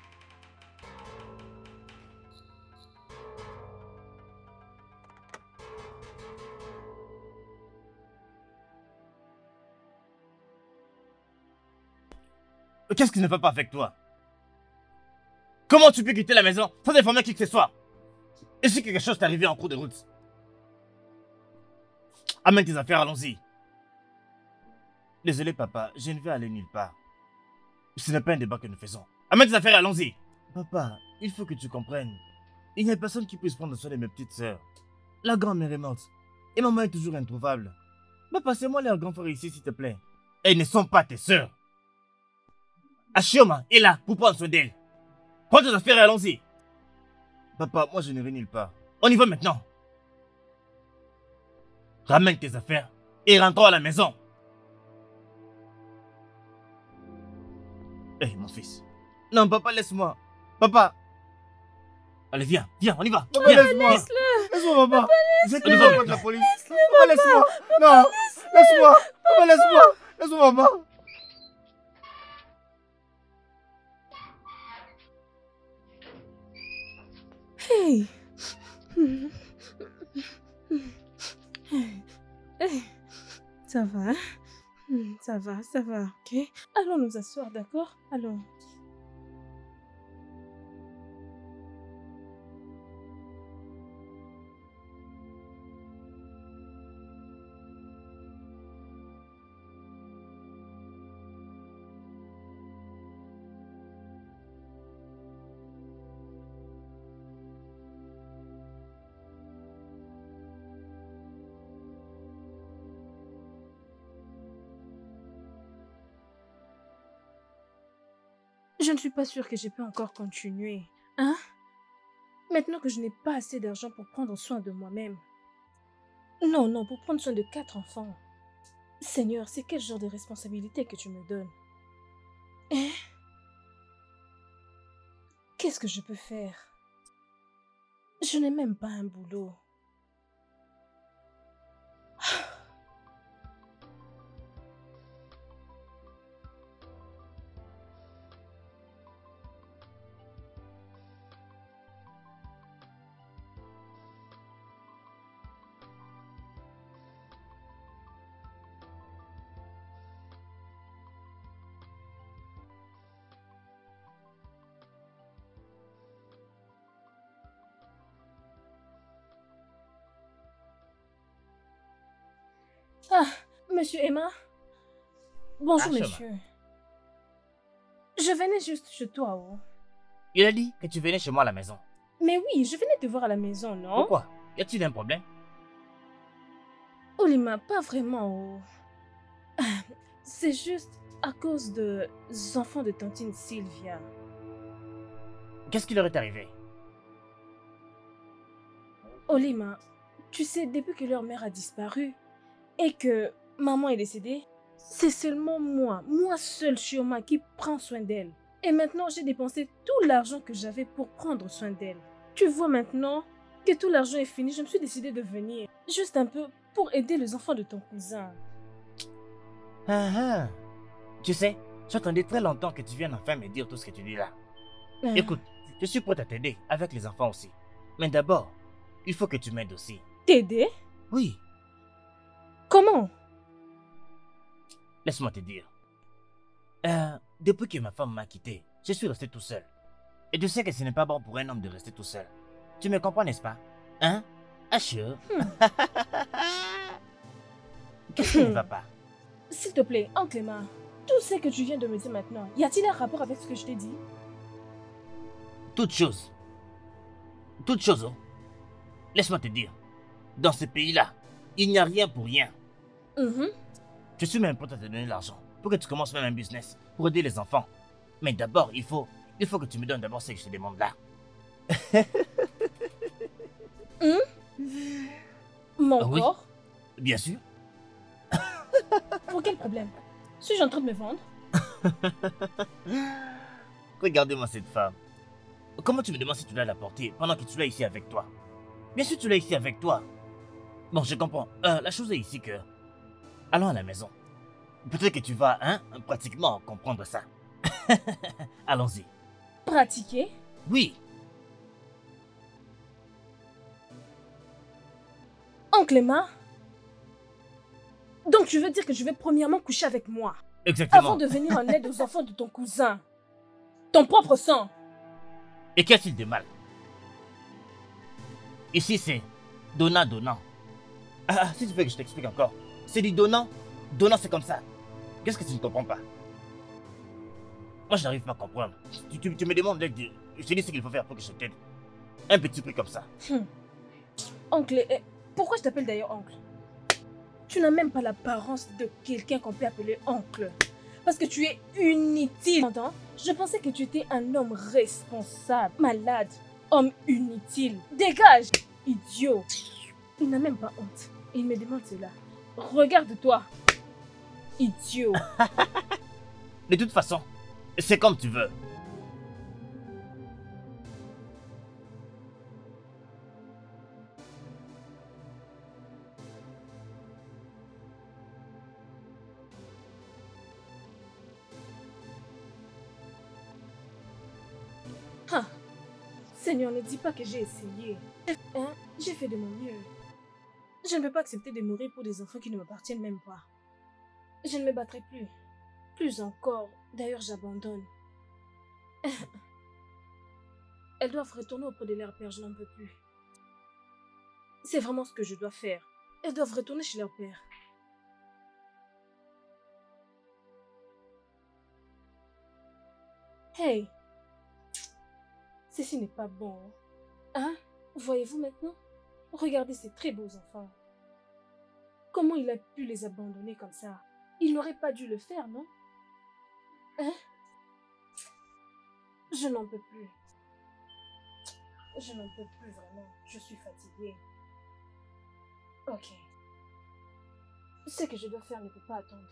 Qu'est-ce qui ne va pas avec toi? Comment tu peux quitter la maison sans informer qui que ce soit? Et si quelque chose t'est arrivé en cours de route? Amène tes affaires, allons-y. Désolé papa, je ne vais aller nulle part. Ce n'est pas un débat que nous faisons. Amène tes affaires, allons-y. Papa, il faut que tu comprennes. Il n'y a personne qui puisse prendre soin de mes petites sœurs. La grand-mère est morte. Et maman est toujours introuvable. Mais passez-moi leurs grands frères ici, s'il te plaît. Elles ne sont pas tes sœurs. Ashioma est là pour prendre soin d'elle. Prends tes affaires et allons-y. Papa, moi je n'irai nulle part. On y va maintenant. Ramène tes affaires et rentrons à la maison. Hé, hey, mon fils. Non, papa, laisse-moi. Papa. Allez, viens, viens, on y va. Papa, laisse-moi. Laisse-le. Laisse-moi, papa. Je On y va. pas de la police. Papa, laisse-moi. Non. Laisse-moi. Papa, laisse-moi. Laisse-moi, papa. Hey. Hey. Ça va, hein? Ça va, ça va, ok? Allons nous asseoir, d'accord? Allons. Je ne suis pas sûre que je peux encore continuer. Hein? Maintenant que je n'ai pas assez d'argent pour prendre soin de moi-même. Non, non, pour prendre soin de quatre enfants. Seigneur, c'est quel genre de responsabilité que tu me donnes? Hein? Qu'est-ce que je peux faire? Je n'ai même pas un boulot. Ah, monsieur Emma. Bonjour, Ah, monsieur. Je venais juste chez toi, oh. Il a dit que tu venais chez moi à la maison. Mais oui, je venais te voir à la maison, non? Pourquoi? Y a-t-il un problème? Olima, pas vraiment, oh. Ah, c'est juste à cause des enfants de tantine Sylvia. Qu'est-ce qui leur est arrivé? Olima, tu sais, depuis que leur mère a disparu et que maman est décédée, c'est seulement moi, moi seule, Chioma, qui prend soin d'elle. Et maintenant, j'ai dépensé tout l'argent que j'avais pour prendre soin d'elle. Tu vois maintenant que tout l'argent est fini, je me suis décidée de venir. Juste un peu pour aider les enfants de ton cousin. Ah ah. Tu sais, j'attendais très longtemps que tu viennes enfin me dire tout ce que tu dis là. Euh, Écoute, je suis prête à t'aider, avec les enfants aussi. Mais d'abord, il faut que tu m'aides aussi. T'aider? Oui, Comment? laisse-moi te dire. Euh, depuis que ma femme m'a quitté, je suis resté tout seul. Et tu sais que ce n'est pas bon pour un homme de rester tout seul. Tu me comprends, n'est-ce pas? Hein? Assure. Qu'est-ce qui ne va pas? S'il te plaît, oncle Emma, tout ce que tu viens de me dire maintenant, y a-t-il un rapport avec ce que je t'ai dit? Toute chose. Toute chose, oh. Laisse-moi te dire. Dans ce pays-là, il n'y a rien pour rien. Mhm. Je suis même prêt à te donner l'argent pour que tu commences même un business pour aider les enfants. Mais d'abord, il faut, il faut que tu me donnes d'abord ce que je te demande là. Mon Ah oui? corps? Bien sûr. Pour quel problème? Suis-je en train de me vendre? Regardez-moi cette femme. Comment tu me demandes si tu dois la porter pendant que tu l'as ici avec toi? Bien sûr, tu l'as ici avec toi. Bon, je comprends. Euh, la chose est ici que... Allons à la maison. Peut-être que tu vas, hein, pratiquement comprendre ça. Allons-y. Pratiquer? Oui. Oncle Emma? Donc tu veux dire que je vais premièrement coucher avec moi, Exactement. avant de venir en aide aux enfants de ton cousin? Ton propre sang? Et qu'y a-t-il de mal? Ici, c'est donnant-donnant. Ah, ah, si tu veux que je t'explique encore. C'est du donnant. Donnant, c'est comme ça. Qu'est-ce que tu ne comprends pas? Moi, je n'arrive pas à comprendre. Tu, tu- tu me demandes d'aide. Je te dis ce qu'il faut faire pour que je t'aide. Un petit prix comme ça. Hum. Oncle, eh, pourquoi je t'appelle d'ailleurs oncle? Tu n'as même pas l'apparence de quelqu'un qu'on peut appeler oncle. Parce que tu es inutile. Entends? Je pensais que tu étais un homme responsable, malade, homme inutile. Dégage, idiot. Il n'a même pas honte. Il me demande cela. Regarde-toi, idiot. De toute façon, c'est comme tu veux. Ah, Seigneur, ne dis pas que j'ai essayé. Hein? J'ai fait de mon mieux. Je ne peux pas accepter de mourir pour des enfants qui ne m'appartiennent même pas. Je ne me battrai plus. Plus encore. D'ailleurs, j'abandonne. Elles doivent retourner auprès de leur père, je n'en peux plus. C'est vraiment ce que je dois faire. Elles doivent retourner chez leur père. Hey! Ceci n'est pas bon. Hein? Voyez-vous maintenant? Regardez ces très beaux enfants. Comment il a pu les abandonner comme ça? Il n'aurait pas dû le faire, non? Hein? Je n'en peux plus. Je n'en peux plus vraiment. Je suis fatiguée. Ok. Ce que je dois faire ne peut pas attendre.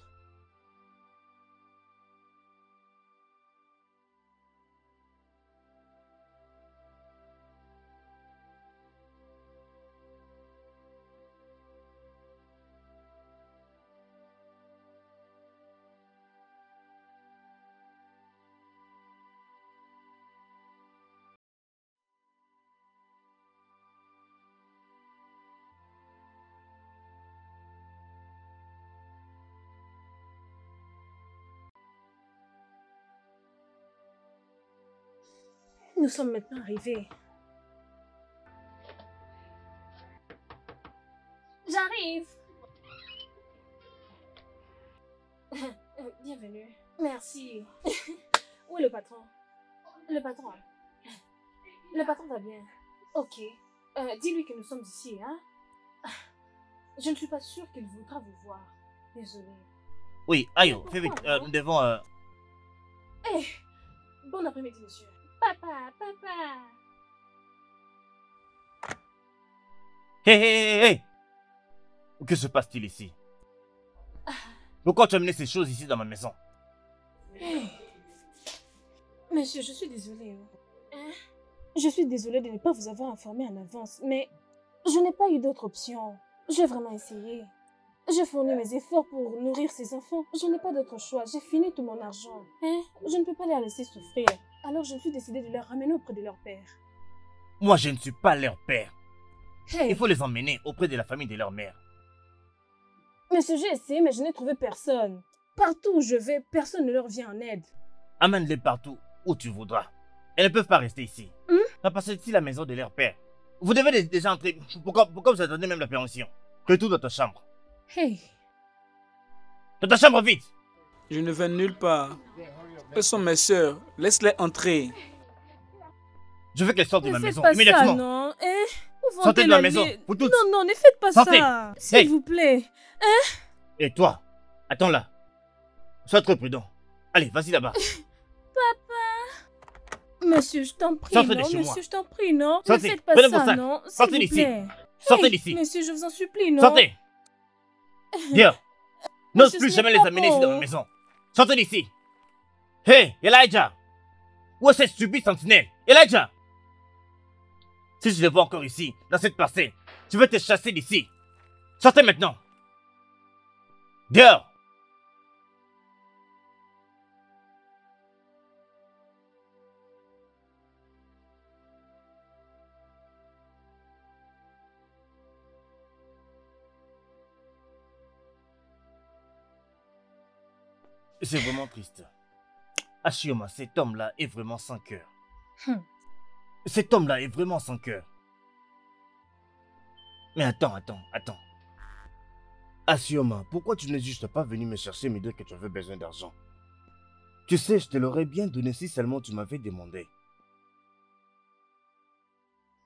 Nous sommes maintenant arrivés. J'arrive. Bienvenue. Merci. Où est le patron? Le patron. Le patron va bien. Ok. Euh, dis-lui que nous sommes ici, hein? Je ne suis pas sûre qu'il voudra vous voir. Désolée. Oui, Ayo, fais vite. Euh, nous devons... Euh... Eh, bon après-midi, monsieur. Papa, papa. Hé, hé, hé, hé! Que se passe-t-il ici? Pourquoi tu as amené ces choses ici dans ma maison? Hey. Monsieur, je suis désolée. Hein? Je suis désolée de ne pas vous avoir informé en avance, mais je n'ai pas eu d'autre option. J'ai vraiment essayé. J'ai fourni mes efforts pour nourrir ces enfants. Je n'ai pas d'autre choix. J'ai fini tout mon argent. Hein? Je ne peux pas les laisser souffrir. Alors je suis décidée de les ramener auprès de leur père. Moi, je ne suis pas leur père. Hey. Il faut les emmener auprès de la famille de leur mère. Monsieur, j'ai essayé, mais je n'ai trouvé personne. Partout où je vais, personne ne leur vient en aide. Amène-les partout où tu voudras. Elles ne peuvent pas rester ici. Hmm? Va passer ici la maison de leur père. Vous devez déjà entrer. Pourquoi, pourquoi vous attendez même la permission? Que tout dans ta chambre. Hey. Dans ta chambre, vite! Je ne vais nulle part. Elles sont mes sœurs. Laisse-les entrer. Je veux qu'elles sortent de Ne ma faites maison pas immédiatement. ça, non? Hein? Vous Sortez vantez de la la maison, vie- vous toutes. Non, non, ne faites pas Sortez. ça. S'il Hey. vous plaît. Et toi, attends là. Sois très prudent. Allez, vas-y là-bas. Monsieur, je t'en prie, Sortez de non? chez moi. Monsieur, je t'en prie, non? Sortez. Ne faites pas Prenez vos ça, sacs. non? S'il Sortez vous d'ici. plaît. Sortez Hey, d'ici. Monsieur, je vous en supplie, non? Sortez. Viens. N'ose Monsieur, plus ce jamais n'est les pas amener ici dans ma bon. maison. Sortez d'ici. Hey, Elijah. Où est cette stupide sentinelle? Elijah. Si je le vois encore ici, dans cette parcelle, tu veux te chasser d'ici. Sortez maintenant. Dehors. C'est vraiment triste. Ashioma, cet homme-là est vraiment sans cœur. Hmm. Cet homme-là est vraiment sans cœur. Mais attends, attends, attends. Ashioma, pourquoi tu n'es juste pas venu me chercher et me dire que tu avais besoin d'argent? Tu sais, je te l'aurais bien donné si seulement tu m'avais demandé.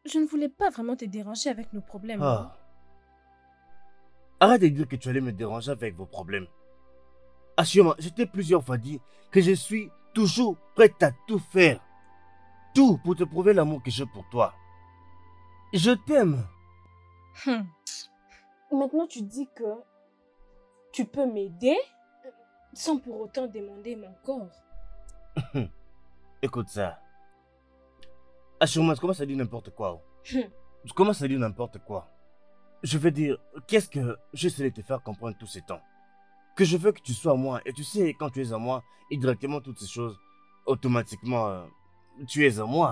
je ne voulais pas vraiment te déranger avec nos problèmes. Ah. Arrête de dire que tu allais me déranger avec vos problèmes. Assure-moi, je t'ai plusieurs fois dit que je suis toujours prête à tout faire. Tout pour te prouver l'amour que j'ai pour toi. Je t'aime. Hum. Maintenant, tu dis que tu peux m'aider sans pour autant demander mon corps. Écoute ça. Assure-moi, tu commences à dire n'importe quoi. Oh. Hum. Tu commences à dire n'importe quoi. Je veux dire, qu'est-ce que j'essaie de te faire comprendre tout ce temps? Que je veux que tu sois à moi. Et tu sais, quand tu es à moi, indirectement, toutes ces choses, automatiquement, euh, tu es à moi.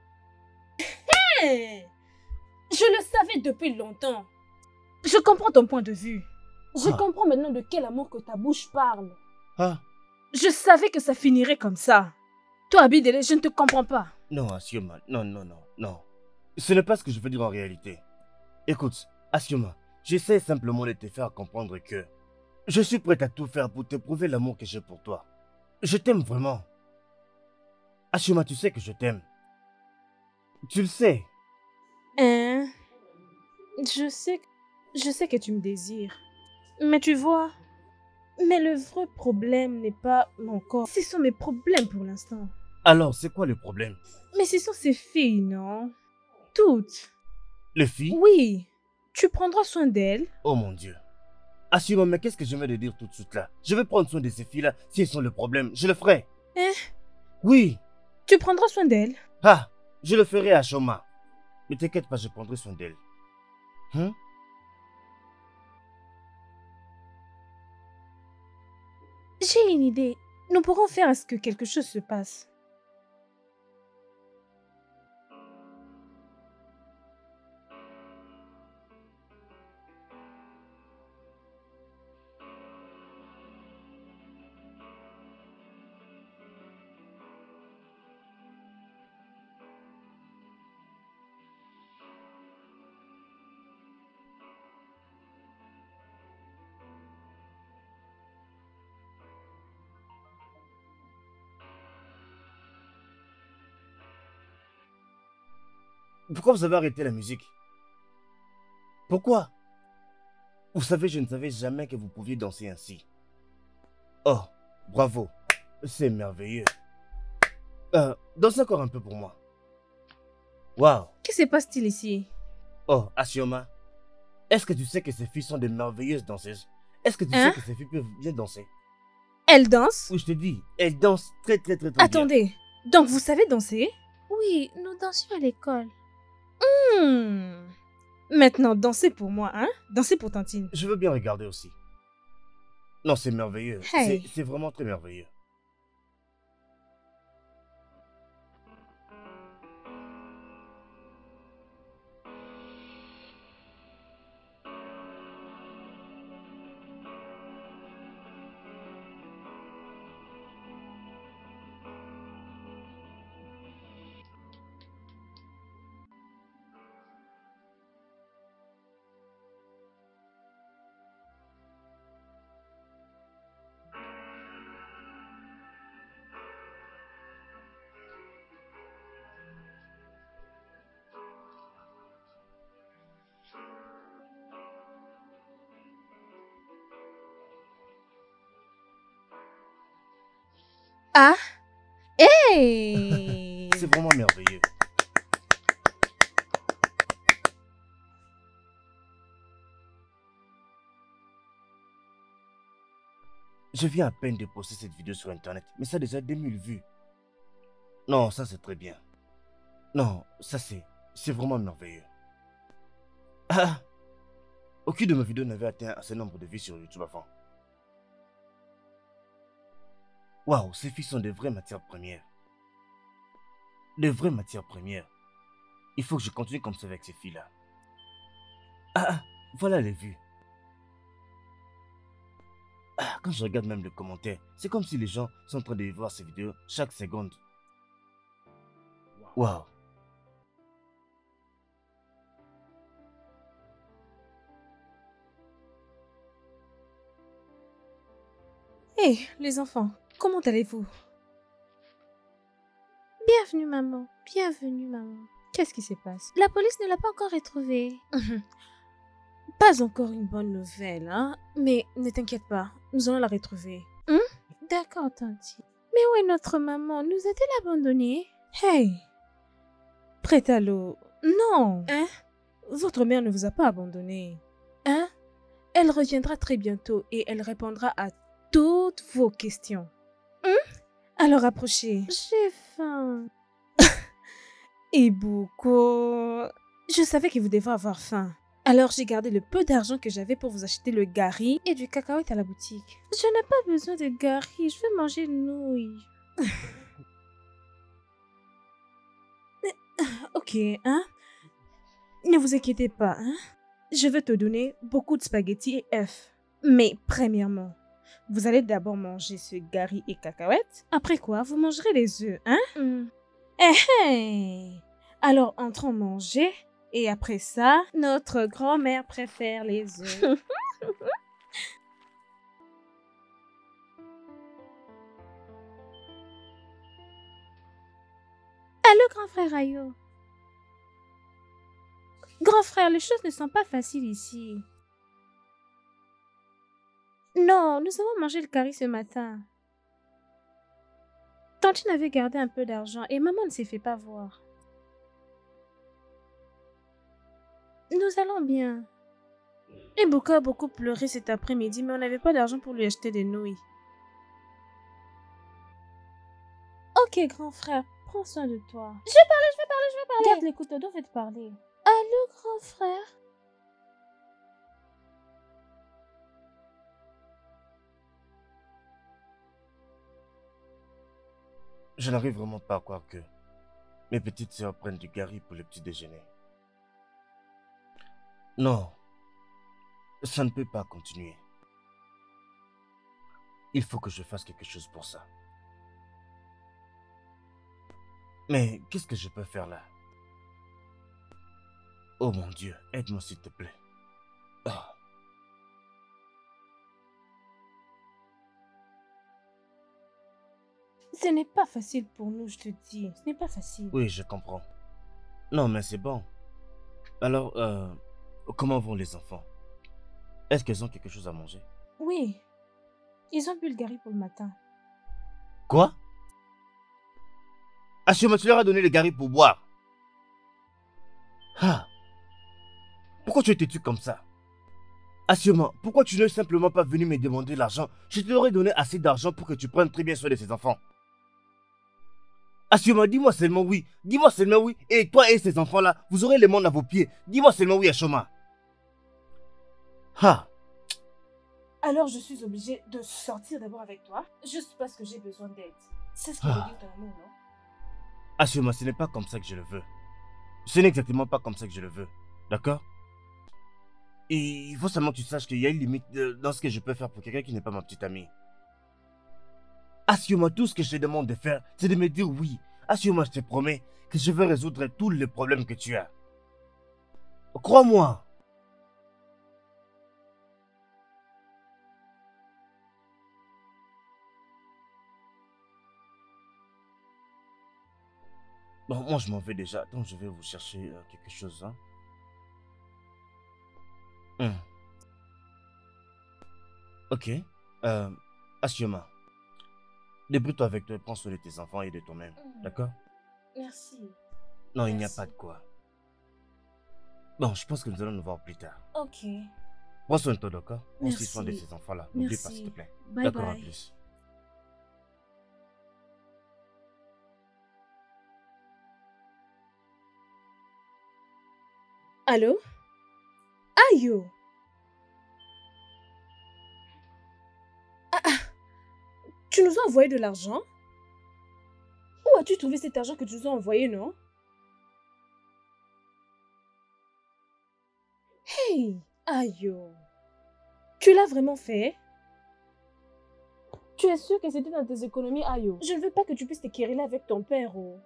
Hey! Je le savais depuis longtemps. Je comprends ton point de vue. Je Ah. comprends maintenant de quel amour que ta bouche parle. Ah, Je savais que ça finirait comme ça. Toi, Abidele, je ne te comprends pas. non, assure-moi. Non, non, non, non. Ce n'est pas ce que je veux dire en réalité. Écoute, assure-moi. J'essaie simplement de te faire comprendre que je suis prête à tout faire pour te prouver l'amour que j'ai pour toi. Je t'aime vraiment. Assure-moi, tu sais que je t'aime. Tu le sais. Hein? Je sais, je sais que tu me désires. Mais tu vois, mais le vrai problème n'est pas mon corps. Ce sont mes problèmes pour l'instant. Alors, c'est quoi le problème? Mais ce sont ces filles, non? Toutes. Les filles? Oui. Tu prendras soin d'elles. Oh mon Dieu. Assure-moi, mais qu'est-ce que je viens de dire tout de suite là? Je vais prendre soin de ces filles-là. Si elles sont le problème, je le ferai. Hein? Oui. Tu prendras soin d'elles. Ah, je le ferai à Choma. Ne t'inquiète pas, je prendrai soin d'elle. Hein? J'ai une idée. Nous pourrons faire à ce que quelque chose se passe. Pourquoi vous avez arrêté la musique? Pourquoi? Vous savez, je ne savais jamais que vous pouviez danser ainsi. Oh, bravo. C'est merveilleux. Euh, dansez encore un peu pour moi. Waouh. Que se passe-t-il ici? Oh, Asioma, est-ce que tu sais que ces filles sont de merveilleuses danseuses? Est-ce que tu Hein? sais que ces filles peuvent bien danser? Elle danse? Oui, je te dis, elles dansent très très très très bien. Attendez. Donc vous savez danser? Oui, nous dansions à l'école. Hmm. Maintenant, dansez pour moi, hein? Dansez pour Tantine. Je veux bien regarder aussi. Non, c'est merveilleux. Hey. C'est- C'est vraiment très merveilleux. Ah! Hey! C'est vraiment merveilleux. Je viens à peine de poster cette vidéo sur internet, mais ça a déjà deux mille vues. Non, ça c'est très bien. Non, ça c'est... c'est vraiment merveilleux. Ah! Aucune de mes vidéos n'avait atteint un certain nombre de vues sur YouTube avant. Waouh, ces filles sont de vraies matières premières. De vraies matières premières. Il faut que je continue comme ça avec ces filles-là. Ah, ah, voilà les vues. Ah, quand je regarde même les commentaires, c'est comme si les gens sont en train de voir ces vidéos chaque seconde. Waouh. Hé, les enfants, comment allez-vous? Bienvenue, maman. Bienvenue, maman. Qu'est-ce qui se passe? La police ne l'a pas encore retrouvée. Pas encore une bonne nouvelle, hein? Mais ne t'inquiète pas, nous allons la retrouver. Hum? D'accord, Tanti. Mais où est notre maman? Nous a-t-elle abandonnés? Hey! Prétalo, non! Hein? Votre mère ne vous a pas abandonné. Hein? Elle reviendra très bientôt et elle répondra à toutes vos questions. Hum? Alors approchez. J'ai faim. Et beaucoup. Je savais que vous deviez avoir faim. Alors j'ai gardé le peu d'argent que j'avais pour vous acheter le gari et du cacahuète à la boutique. Je n'ai pas besoin de gari, je veux manger une nouille. Ok, hein? Ne vous inquiétez pas, hein? Je vais te donner beaucoup de spaghettis et œufs. Mais premièrement, vous allez d'abord manger ce gari et cacahuètes. Après quoi, vous mangerez les œufs, hein? Mm. Eh eh! Alors entrons manger. Et après ça, notre grand-mère préfère les œufs. Allô, grand frère Ayo. Grand frère, les choses ne sont pas faciles ici. Non, nous avons mangé le curry ce matin. Tantine avait gardé un peu d'argent et maman ne s'est fait pas voir. Nous allons bien. Et Boko a beaucoup pleuré cet après-midi, mais on n'avait pas d'argent pour lui acheter des nouilles. Ok, grand frère, prends soin de toi. Je vais parler, je vais parler, je vais parler. Garde les couteaux d'eau, je vais te parler. Allô, grand frère? Je n'arrive vraiment pas à croire que mes petites sœurs prennent du gari pour le petit déjeuner. Non, ça ne peut pas continuer. Il faut que je fasse quelque chose pour ça. Mais qu'est-ce que je peux faire là? Oh mon Dieu, aide-moi s'il te plaît. Oh. Ce n'est pas facile pour nous, je te dis. Ce n'est pas facile. Oui, je comprends. Non, mais c'est bon. Alors, euh, comment vont les enfants? Est-ce qu'ils ont quelque chose à manger? Oui. Ils ont bu le gari pour le matin. Quoi? Assure-moi, tu leur as donné le gari pour boire. Ah. Pourquoi tu étais-tu comme ça? Assure-moi, pourquoi tu n'es simplement pas venu me demander l'argent? Je te l'aurais donné assez d'argent pour que tu prennes très bien soin de ces enfants. Assure-moi, dis-moi seulement oui. Dis-moi seulement oui. Et toi et ces enfants-là, vous aurez le monde à vos pieds. Dis-moi seulement oui, Ashoma. Ah. Alors je suis obligée de sortir d'abord avec toi, juste parce que j'ai besoin d'aide. C'est ce que Ah. veut dire ton amour, non? Assure-moi, ce n'est pas comme ça que je le veux. Ce n'est exactement pas comme ça que je le veux. D'accord? Et il faut seulement que tu saches qu'il y a une limite dans ce que je peux faire pour quelqu'un qui n'est pas ma petite amie. Assure-moi, tout ce que je te demande de faire, c'est de me dire oui. Assure-moi, je te promets que je vais résoudre tous les problèmes que tu as. Crois-moi. Bon, moi je m'en vais déjà, donc je vais vous chercher euh, quelque chose. Hein. Hum. Ok. Euh, Assure-moi. Débrouille-toi avec toi, prends soin de tes enfants et de toi-même. Mmh. D'accord? Merci. Non, il n'y a Merci. pas de quoi. Bon, je pense que nous allons nous voir plus tard. Ok. Prends soin de toi, d'accord? Prends aussi Merci. soin de ces enfants-là. N'oublie pas, Merci. s'il te plaît. Bye D'accord, à bye. plus. Allô? Ayo! Ah, ah. Tu nous as envoyé de l'argent? Où as-tu trouvé cet argent que tu nous as envoyé, non? Hey! Ayo! Tu l'as vraiment fait? Tu es sûr que c'était dans tes économies, Ayo? Je ne veux pas que tu puisses te quereller avec ton père, oh.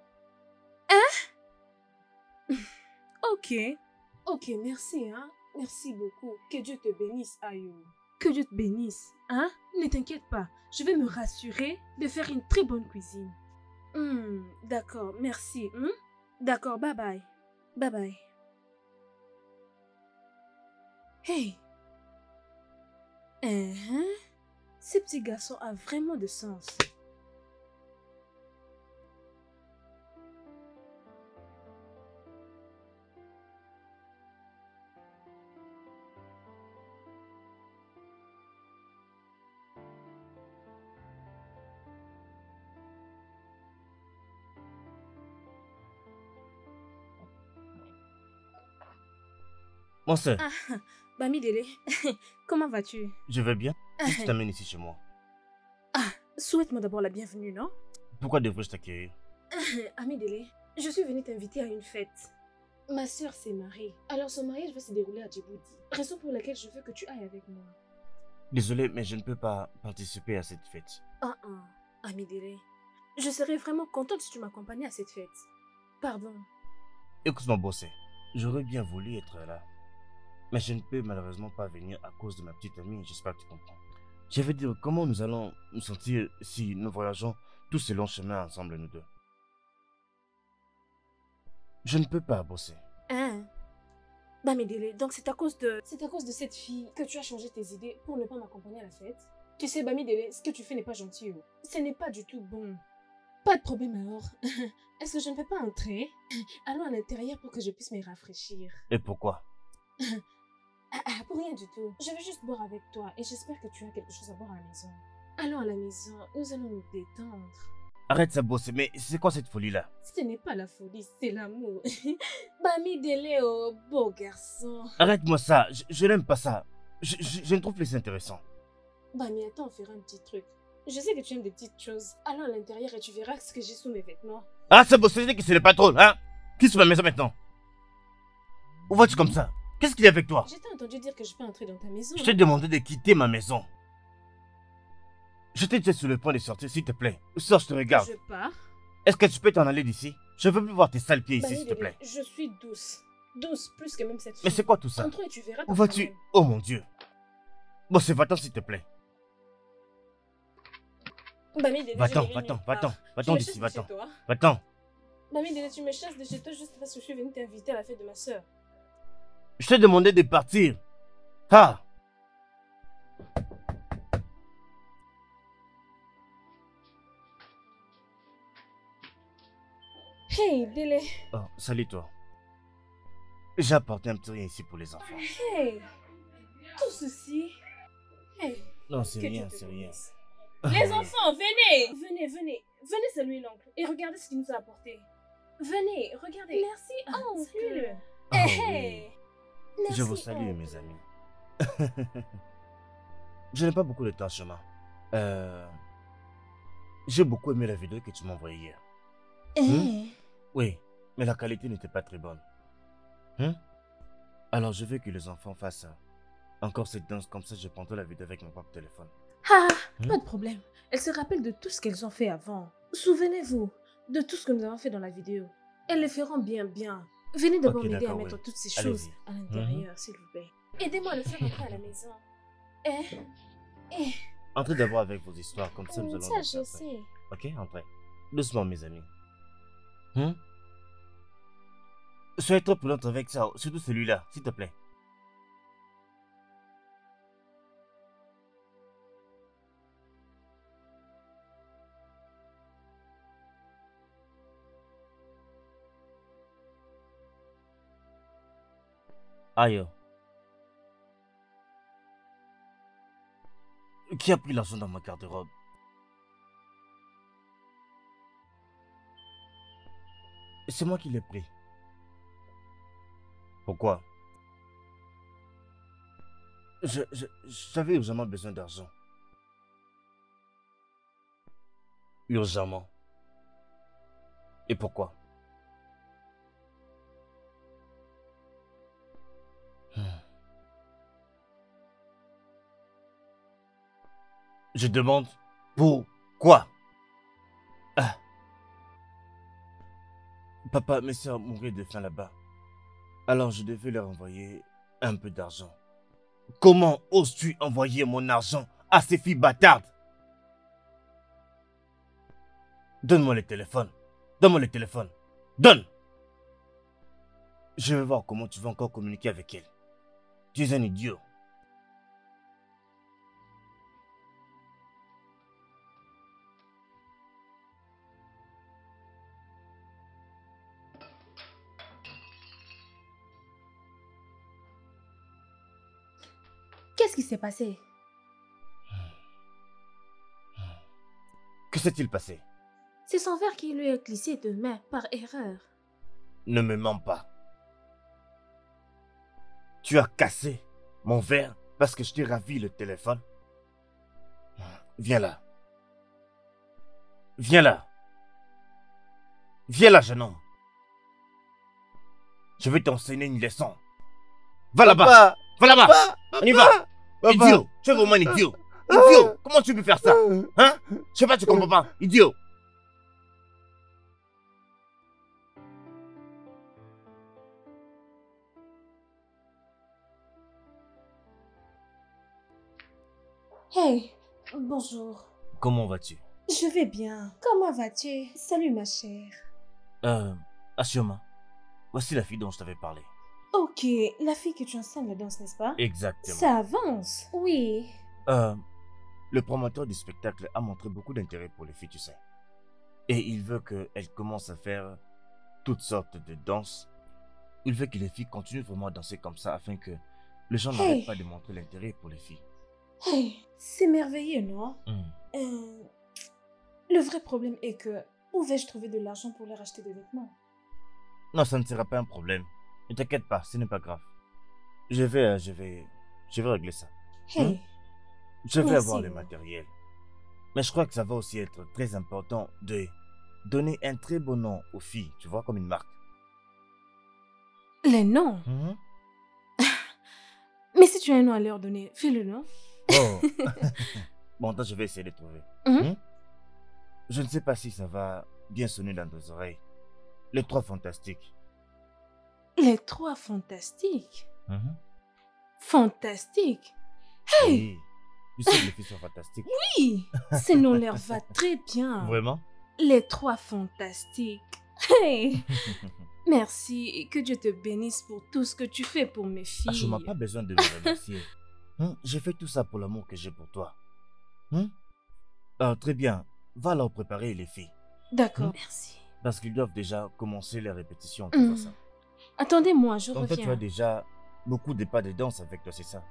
Hein? Ok. Ok, merci, hein. Merci beaucoup. Que Dieu te bénisse, Ayo. Que Dieu te bénisse, hein. Ne t'inquiète pas. Je vais me rassurer de faire une très bonne cuisine. Hmm, d'accord, merci. Hmm? D'accord, bye bye. Bye bye. Hey. Uh-huh. Ce petit garçon a vraiment de sens. Mon soeur, Ah, Bami Dele, comment vas-tu? je vais bien. Qu'est-ce qui t'amène ici chez moi? Ah, souhaite-moi d'abord la bienvenue, non? Pourquoi devrais-je t'accueillir? Ami Dele, je suis venue t'inviter à une fête. Ma sœur s'est mariée, alors son mariage va se dérouler à Djibouti. Raison pour laquelle je veux que tu ailles avec moi. Désolé, mais je ne peux pas participer à cette fête. Ah ah, Ami Dele, je serais vraiment contente si tu m'accompagnais à cette fête. Pardon. Écoute-moi, bossé. J'aurais bien voulu être là. Mais je ne peux malheureusement pas venir à cause de ma petite amie, j'espère que tu comprends. Je veux dire, comment nous allons nous sentir si nous voyageons tous ce long chemin ensemble, nous deux? Je ne peux pas, bosser. Hein? Bami Dele, donc c'est à cause de... C'est à cause de cette fille que tu as changé tes idées pour ne pas m'accompagner à la fête? Tu sais, Bami Dele, ce que tu fais n'est pas gentil. Oh. Ce n'est pas du tout bon. Pas de problème alors. Est-ce que je ne peux pas entrer? Allons à l'intérieur pour que je puisse me rafraîchir. Et pourquoi? Ah, ah, pour rien du tout. Je veux juste boire avec toi et j'espère que tu as quelque chose à boire à la maison. Allons à la maison, nous allons nous détendre. Arrête ça, bosser, mais c'est quoi cette folie-là? Ce n'est pas la folie, c'est l'amour. Bami Dele, oh, beau garçon. Arrête-moi ça, je, je n'aime pas ça. Je, je, je ne trouve plus intéressant. Bami, attends, on fera un petit truc. Je sais que tu aimes des petites choses. Allons à l'intérieur et tu verras ce que j'ai sous mes vêtements. Ah, ça, bosser, c'est que c'est le patron, hein? Qui est sur ma maison maintenant? Où vas-tu comme ça? Qu'est-ce qu'il y a avec toi? Je t'ai entendu dire que je peux entrer dans ta maison. Je t'ai demandé de quitter ma maison. Je t'étais sur le point de sortir, s'il te plaît. Sors, je te regarde. Je pars. Est-ce que tu peux t'en aller d'ici? Je veux plus voir tes sales pieds ici, Bami s'il te Dele, plaît. je suis douce. Douce, plus que même cette fille. Mais c'est quoi tout ça? Entre et tu verras. Où vas-tu? Oh mon Dieu. Bon, c'est va-t'en, s'il te plaît. Bami Dele, Va-t'en, je vais va-t'en, nulle va-t'en, part. va-t'en Tu me d'ici, chasses de va-t'en. chez toi. Va-t'en. Bami Dele, tu me chasses de chez toi juste parce que je suis venue t'inviter à la fête de ma soeur. Je t'ai demandé de partir. Ah! Hey, Dele. Oh, salut toi. J'ai apporté un petit rien ici pour les enfants. Hey. Tout ceci. Hey. Non, c'est Que rien, Dieu te c'est rien. bénisse. Les enfants, venez. Venez, venez. Venez saluer l'oncle et regardez ce qu'il nous a apporté. Venez, regardez. Merci, oncle. Saluez-le. Oh, Hey, oui. hey. Je Merci, vous salue, oncle. mes amis. Je n'ai pas beaucoup de temps, chemin. Euh... J'ai beaucoup aimé la vidéo que tu m'as envoyée hier. Hey. Oui, mais la qualité n'était pas très bonne. Hein? Alors je veux que les enfants fassent encore cette danse, comme ça je prendrai la vidéo avec mon propre téléphone. Ah, Hmm? pas de problème. Elles se rappellent de tout ce qu'elles ont fait avant. Souvenez-vous de tout ce que nous avons fait dans la vidéo. Elles le feront bien, bien. Venez d'abord Ok, m'aider à d'accord, mettre oui. toutes ces Allez-y. choses à l'intérieur, s'il vous plaît. Aidez-moi à le faire entrer à la maison. Eh, eh. Entrez d'abord avec vos histoires, comme ça nous allons Ça, danser je après. sais. Ok, entrez. Doucement, mes amis. Hein? Soyez trop prudente avec ça, surtout celui-là, s'il te plaît. Aïe. Qui a pris l'argent dans ma garde-robe? C'est moi qui l'ai pris. Pourquoi? Je, je, j'avais urgemment besoin d'argent. Urgemment. Et pourquoi? Hmm. Je demande pourquoi? Ah. Papa, mes soeurs mouraient de faim là-bas. Alors je devais leur envoyer un peu d'argent. Comment oses-tu envoyer mon argent à ces filles bâtardes? Donne-moi le téléphone. Donne-moi le téléphone. Donne! Je vais voir comment tu vas encore communiquer avec elle. Tu es un idiot. Qu'est-ce qui s'est passé? Que s'est-il passé? C'est son verre qui lui a glissé de main par erreur. Ne me mens pas. Tu as cassé mon verre parce que je t'ai ravi le téléphone. Viens là. Viens là. Viens là, jeune homme. Je vais t'enseigner une leçon. Va là-bas. Va là-bas. On y va. Papa. Idiot. Tu es vraiment un idiot. Idiot. Comment tu peux faire ça? Hein? Je sais pas, tu comprends pas. Idiot. Hey, bonjour. Comment vas-tu? Je vais bien. Comment vas-tu? Salut ma chère. Euh, Asioma, voici la fille dont je t'avais parlé. Ok, la fille que tu enseignes la danse, n'est-ce pas? Exactement. Ça avance. Oui. Euh, le promoteur du spectacle a montré beaucoup d'intérêt pour les filles, tu sais. Et il veut qu'elles commencent à faire toutes sortes de danses. Il veut que les filles continuent vraiment à danser comme ça afin que les gens Hey. n'arrêtent pas de montrer l'intérêt pour les filles. Hey, c'est merveilleux, non? Hmm. Euh, le vrai problème est que où vais-je trouver de l'argent pour leur acheter des vêtements? Non, ça ne sera pas un problème. Ne t'inquiète pas, ce n'est pas grave. Je vais, euh, je vais, je vais régler ça. Hey, Hmm? Je vais Merci. avoir le matériel. Mais je crois que ça va aussi être très important de donner un très bon nom aux filles, tu vois, comme une marque. les noms. Mhm. Mais si tu as un nom à leur donner, fais-le, non? Oh. Bon, toi, je vais essayer de trouver. Mhm. Hmm? Je ne sais pas si ça va bien sonner dans tes oreilles. Les trois fantastiques. Les trois fantastiques. Mhm. Fantastiques. Hey, Oui. Tu sais que les filles sont fantastiques. oui, ce nom leur va très bien. Vraiment? Les trois fantastiques. Hey, merci et que Dieu te bénisse pour tout ce que tu fais pour mes filles. Ah, je n'ai pas besoin de me remercier. Hmm? J'ai fait tout ça pour l'amour que j'ai pour toi. Hmm? Ah, très bien. Va leur préparer les filles. D'accord, Hmm? merci. Parce qu'ils doivent déjà commencer les répétitions. Tout Hmm. ça. Attendez-moi, je Donc toi, tu reviens. as déjà beaucoup de pas de danse avec toi, c'est ça?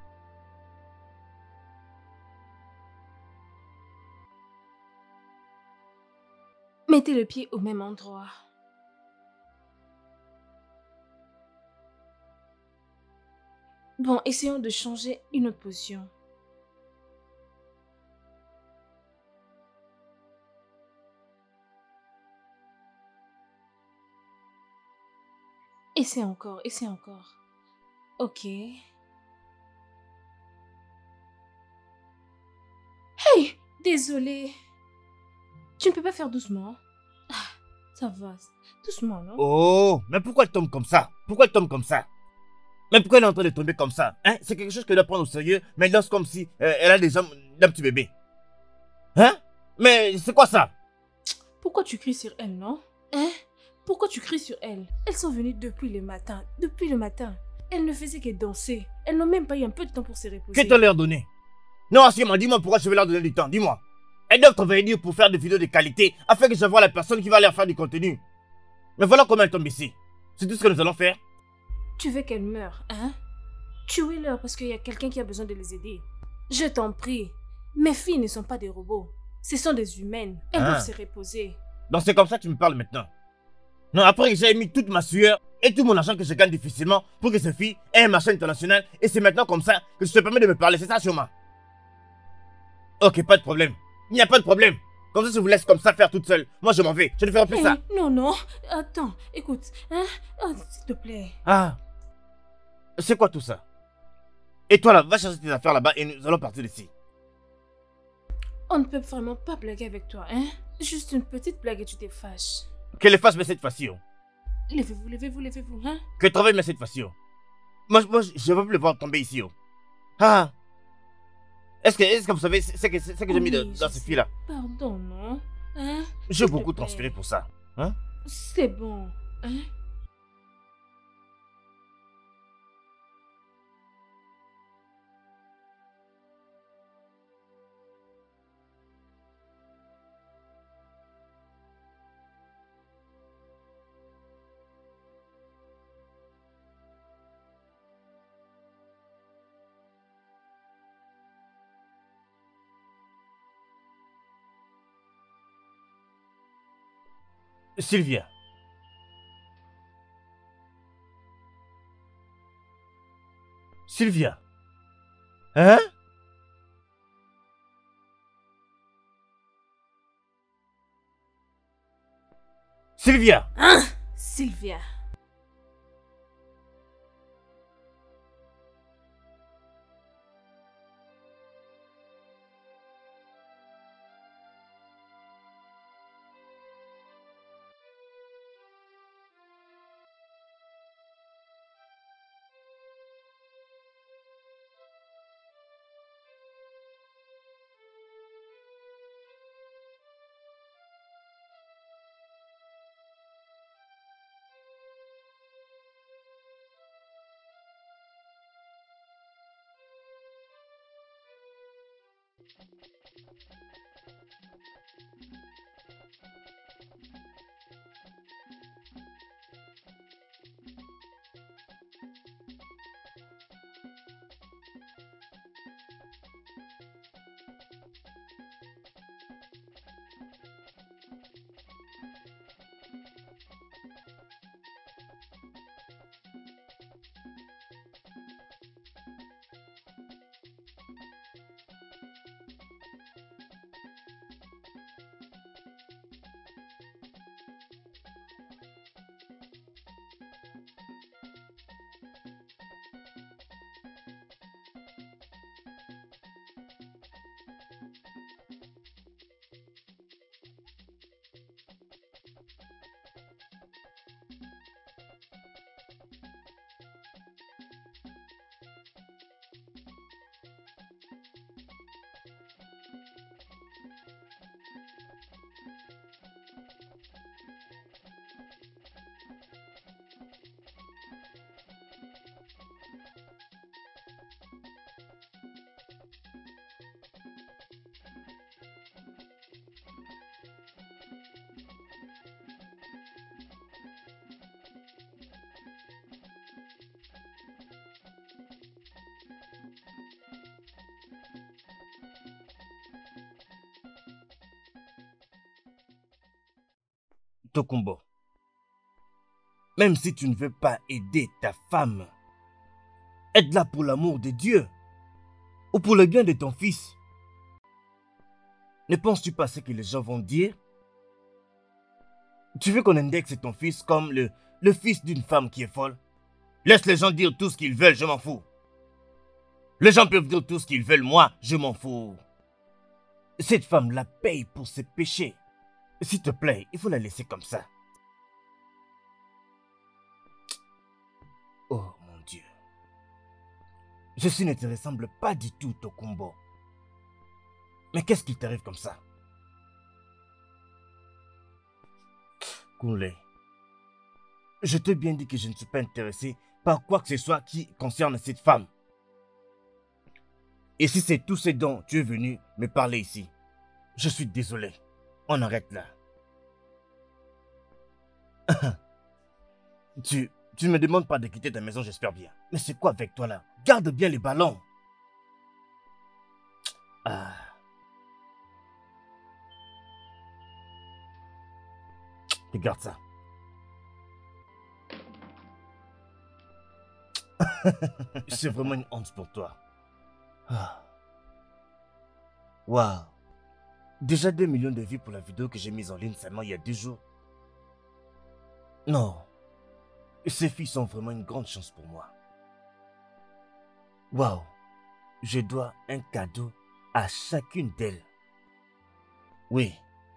Mettez le pied au même endroit. Bon, essayons de changer une autre position. Essaie encore, essaie encore. Ok. Hey, désolé. Tu ne peux pas faire doucement. Ah, ça va. Doucement, non? Oh, mais pourquoi elle tombe comme ça? Pourquoi elle tombe comme ça? Mais pourquoi elle est en train de tomber comme ça? Hein? C'est quelque chose qu'elle doit prendre au sérieux, mais elle danse comme si euh, elle a des jambes d'un petit bébé. Hein? Mais c'est quoi ça? Pourquoi tu cries sur elle, non? Hein? Pourquoi tu cries sur elle? Elles sont venues depuis le matin. Depuis le matin. Elles ne faisaient que danser. Elles n'ont même pas eu un peu de temps pour se reposer. Que tu leur donné? Non, Asioma, dis-moi pourquoi je vais leur donner du temps, dis-moi. Elles doivent travailler pour faire des vidéos de qualité afin que je vois la personne qui va leur faire du contenu. Mais voilà comment elles tombent ici. C'est tout ce que nous allons faire. Tu veux qu'elles meurent, hein? Tuez-leur parce qu'il y a quelqu'un qui a besoin de les aider. Je t'en prie. Mes filles ne sont pas des robots. Ce sont des humaines. Elles Ah. doivent se reposer. Donc c'est comme ça que tu me parles maintenant. Non, après que j'ai mis toute ma sueur et tout mon argent que je gagne difficilement pour que ces filles aient un marché international et c'est maintenant comme ça que je te permets de me parler, c'est ça, Asioma? Ok, pas de problème. Il n'y a pas de problème. Comme ça, je vous laisse comme ça faire toute seule. Moi, je m'en vais. Je ne ferai plus Hey, ça. non, non. Attends, écoute. Hein? Oh, s'il te plaît. Ah. C'est quoi tout ça? Et toi là, va chercher tes affaires là-bas et nous allons partir d'ici. On ne peut vraiment pas blaguer avec toi, hein? Juste une petite blague et tu te fâches. Que les fasse mais cette fois-ci. Oh. Levez-vous, levez-vous, levez-vous, hein? Que travaille mais cette fois-ci. Oh. Moi, moi, je ne veux plus le voir tomber ici. Oh. Ah. Est-ce que, est-ce que vous savez, c'est que, c'est que j'ai mis de- Oui, dans je ces sais. filles-là? Pardon, non? Hein? J'ai S'il te beaucoup plaît. transpiré pour ça. Hein? C'est bon, hein? Sylvia. Sylvia. Hein? Sylvia. Hein? Sylvia. Tokumbo, même si tu ne veux pas aider ta femme, aide-la pour l'amour de Dieu ou pour le bien de ton fils. Ne penses-tu pas ce que les gens vont dire? Tu veux qu'on indexe ton fils comme le, le fils d'une femme qui est folle? Laisse les gens dire tout ce qu'ils veulent, je m'en fous. Les gens peuvent dire tout ce qu'ils veulent, moi, je m'en fous. Cette femme la paye pour ses péchés. S'il te plaît, il faut la laisser comme ça. Oh mon Dieu. Ceci ne te ressemble pas du tout, Tokumbo. Mais qu'est-ce qui t'arrive comme ça? Kunle, je t'ai bien dit que je ne suis pas intéressé par quoi que ce soit qui concerne cette femme. Et si c'est tout ce dont tu es venu me parler ici, je suis désolé. On arrête là. tu, tu ne me demandes pas de quitter ta maison, j'espère bien. Mais c'est quoi avec toi là? Garde bien les ballons. Ah. Regarde ça. C'est vraiment une honte pour toi. Ah. Waouh. Déjà deux millions de vues pour la vidéo que j'ai mise en ligne seulement il y a deux jours. Non. Ces filles sont vraiment une grande chance pour moi. Waouh. Je dois un cadeau à chacune d'elles. Oui.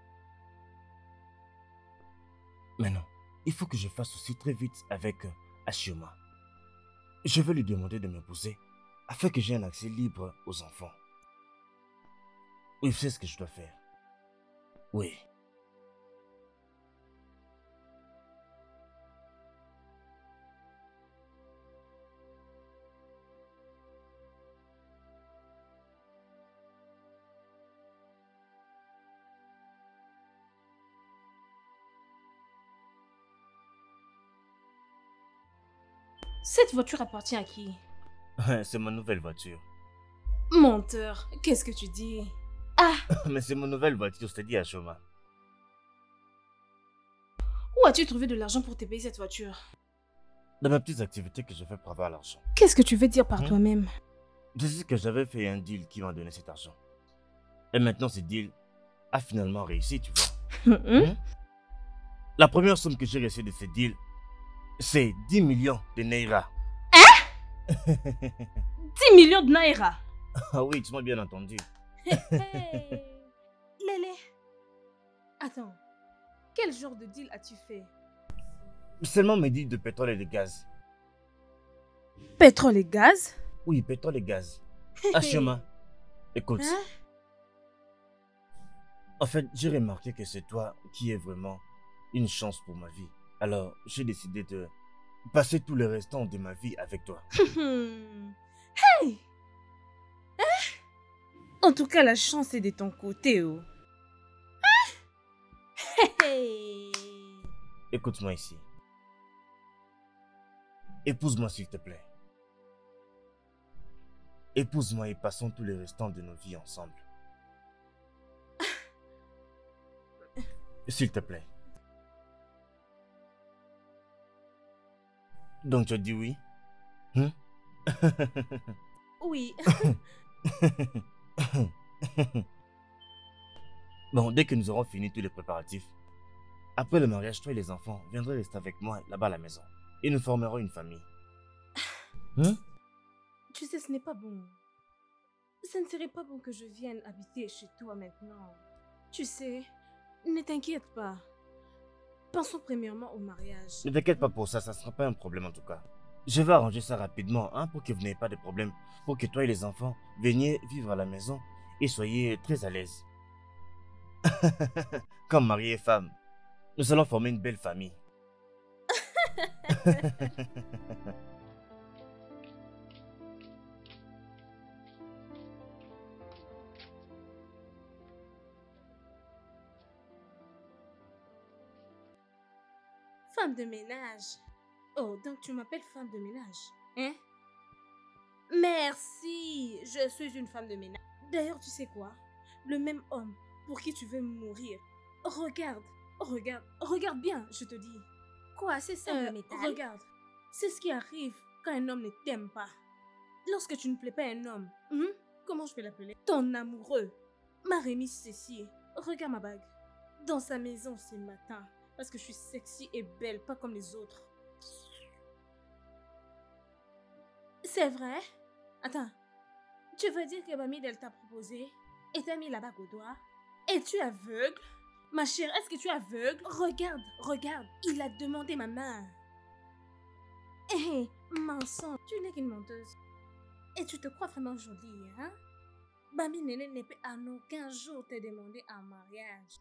Mais non, il faut que je fasse aussi très vite avec Ashioma. Je vais lui demander de m'épouser afin que j'ai un accès libre aux enfants. Oui, c'est ce que je dois faire. Oui. Cette voiture appartient à qui? C'est ma nouvelle voiture. Menteur, qu'est-ce que tu dis? Ah! Mais c'est mon nouvelle voiture, je t'ai dit, Ashoma. Où as-tu trouvé de l'argent pour te payer cette voiture? Dans mes petites activités que je fais pour avoir l'argent. Qu'est-ce que tu veux dire par Hmm? toi-même? Je sais que j'avais fait un deal qui m'a donné cet argent. Et maintenant, ce deal a finalement réussi, tu vois. Mhm. Hmm? La première somme que j'ai reçue de ce deal, c'est dix millions de Naira. dix millions de naira. Ah oui, tu m'as bien entendu. Hey. Lélé. Attends. Quel genre de deal as-tu fait? Seulement mes deals de pétrole et de gaz. Pétrole et gaz? Oui, pétrole et gaz. Ashima, écoute. Hein? En fait, j'ai remarqué que c'est toi qui es vraiment une chance pour ma vie. Alors, j'ai décidé de passer tout le restant de ma vie avec toi. Hey! Hein? En tout cas, la chance est de ton côté, oh. Hein? Hey! Écoute-moi ici. Épouse-moi s'il te plaît. Épouse-moi et passons tout le restant de nos vies ensemble. S'il te plaît. Donc tu as dit oui? Hein? Oui. Bon, dès que nous aurons fini tous les préparatifs, après le mariage, toi et les enfants viendrez rester avec moi là-bas à la maison. Et nous formerons une famille. Hein? Tu sais, ce n'est pas bon. Ce ne serait pas bon que je vienne habiter chez toi maintenant. Tu sais, ne t'inquiète pas. Pensons premièrement au mariage. Ne t'inquiète pas pour ça, ça ne sera pas un problème en tout cas. Je vais arranger ça rapidement hein, pour que vous n'ayez pas de problème. Pour que toi et les enfants veniez vivre à la maison et soyez très à l'aise. Comme mari et femme, nous allons former une belle famille. Femme de ménage. Oh, donc tu m'appelles femme de ménage, hein? Merci, je suis une femme de ménage. D'ailleurs, tu sais quoi? Le même homme pour qui tu veux mourir. Regarde, regarde, regarde bien, je te dis. Quoi, c'est ça Euh, le métal? regarde, c'est ce qui arrive quand un homme ne t'aime pas. Lorsque tu ne plais pas à un homme, hmm, comment je vais l'appeler? Ton amoureux m'a remis ceci. Regarde ma bague. Dans sa maison ce matin. Parce que je suis sexy et belle, pas comme les autres. C'est vrai? Attends. Tu veux dire que Mamie elle t'a proposé et t'a mis la bague au doigt? Es-tu aveugle? Ma chère, est-ce que tu es aveugle? Regarde, regarde, il a demandé ma main. Hé, hey, mensonge, tu n'es qu'une menteuse. Et tu te crois vraiment jolie, hein? Bami Néné ne peut en aucun jour te demander en mariage.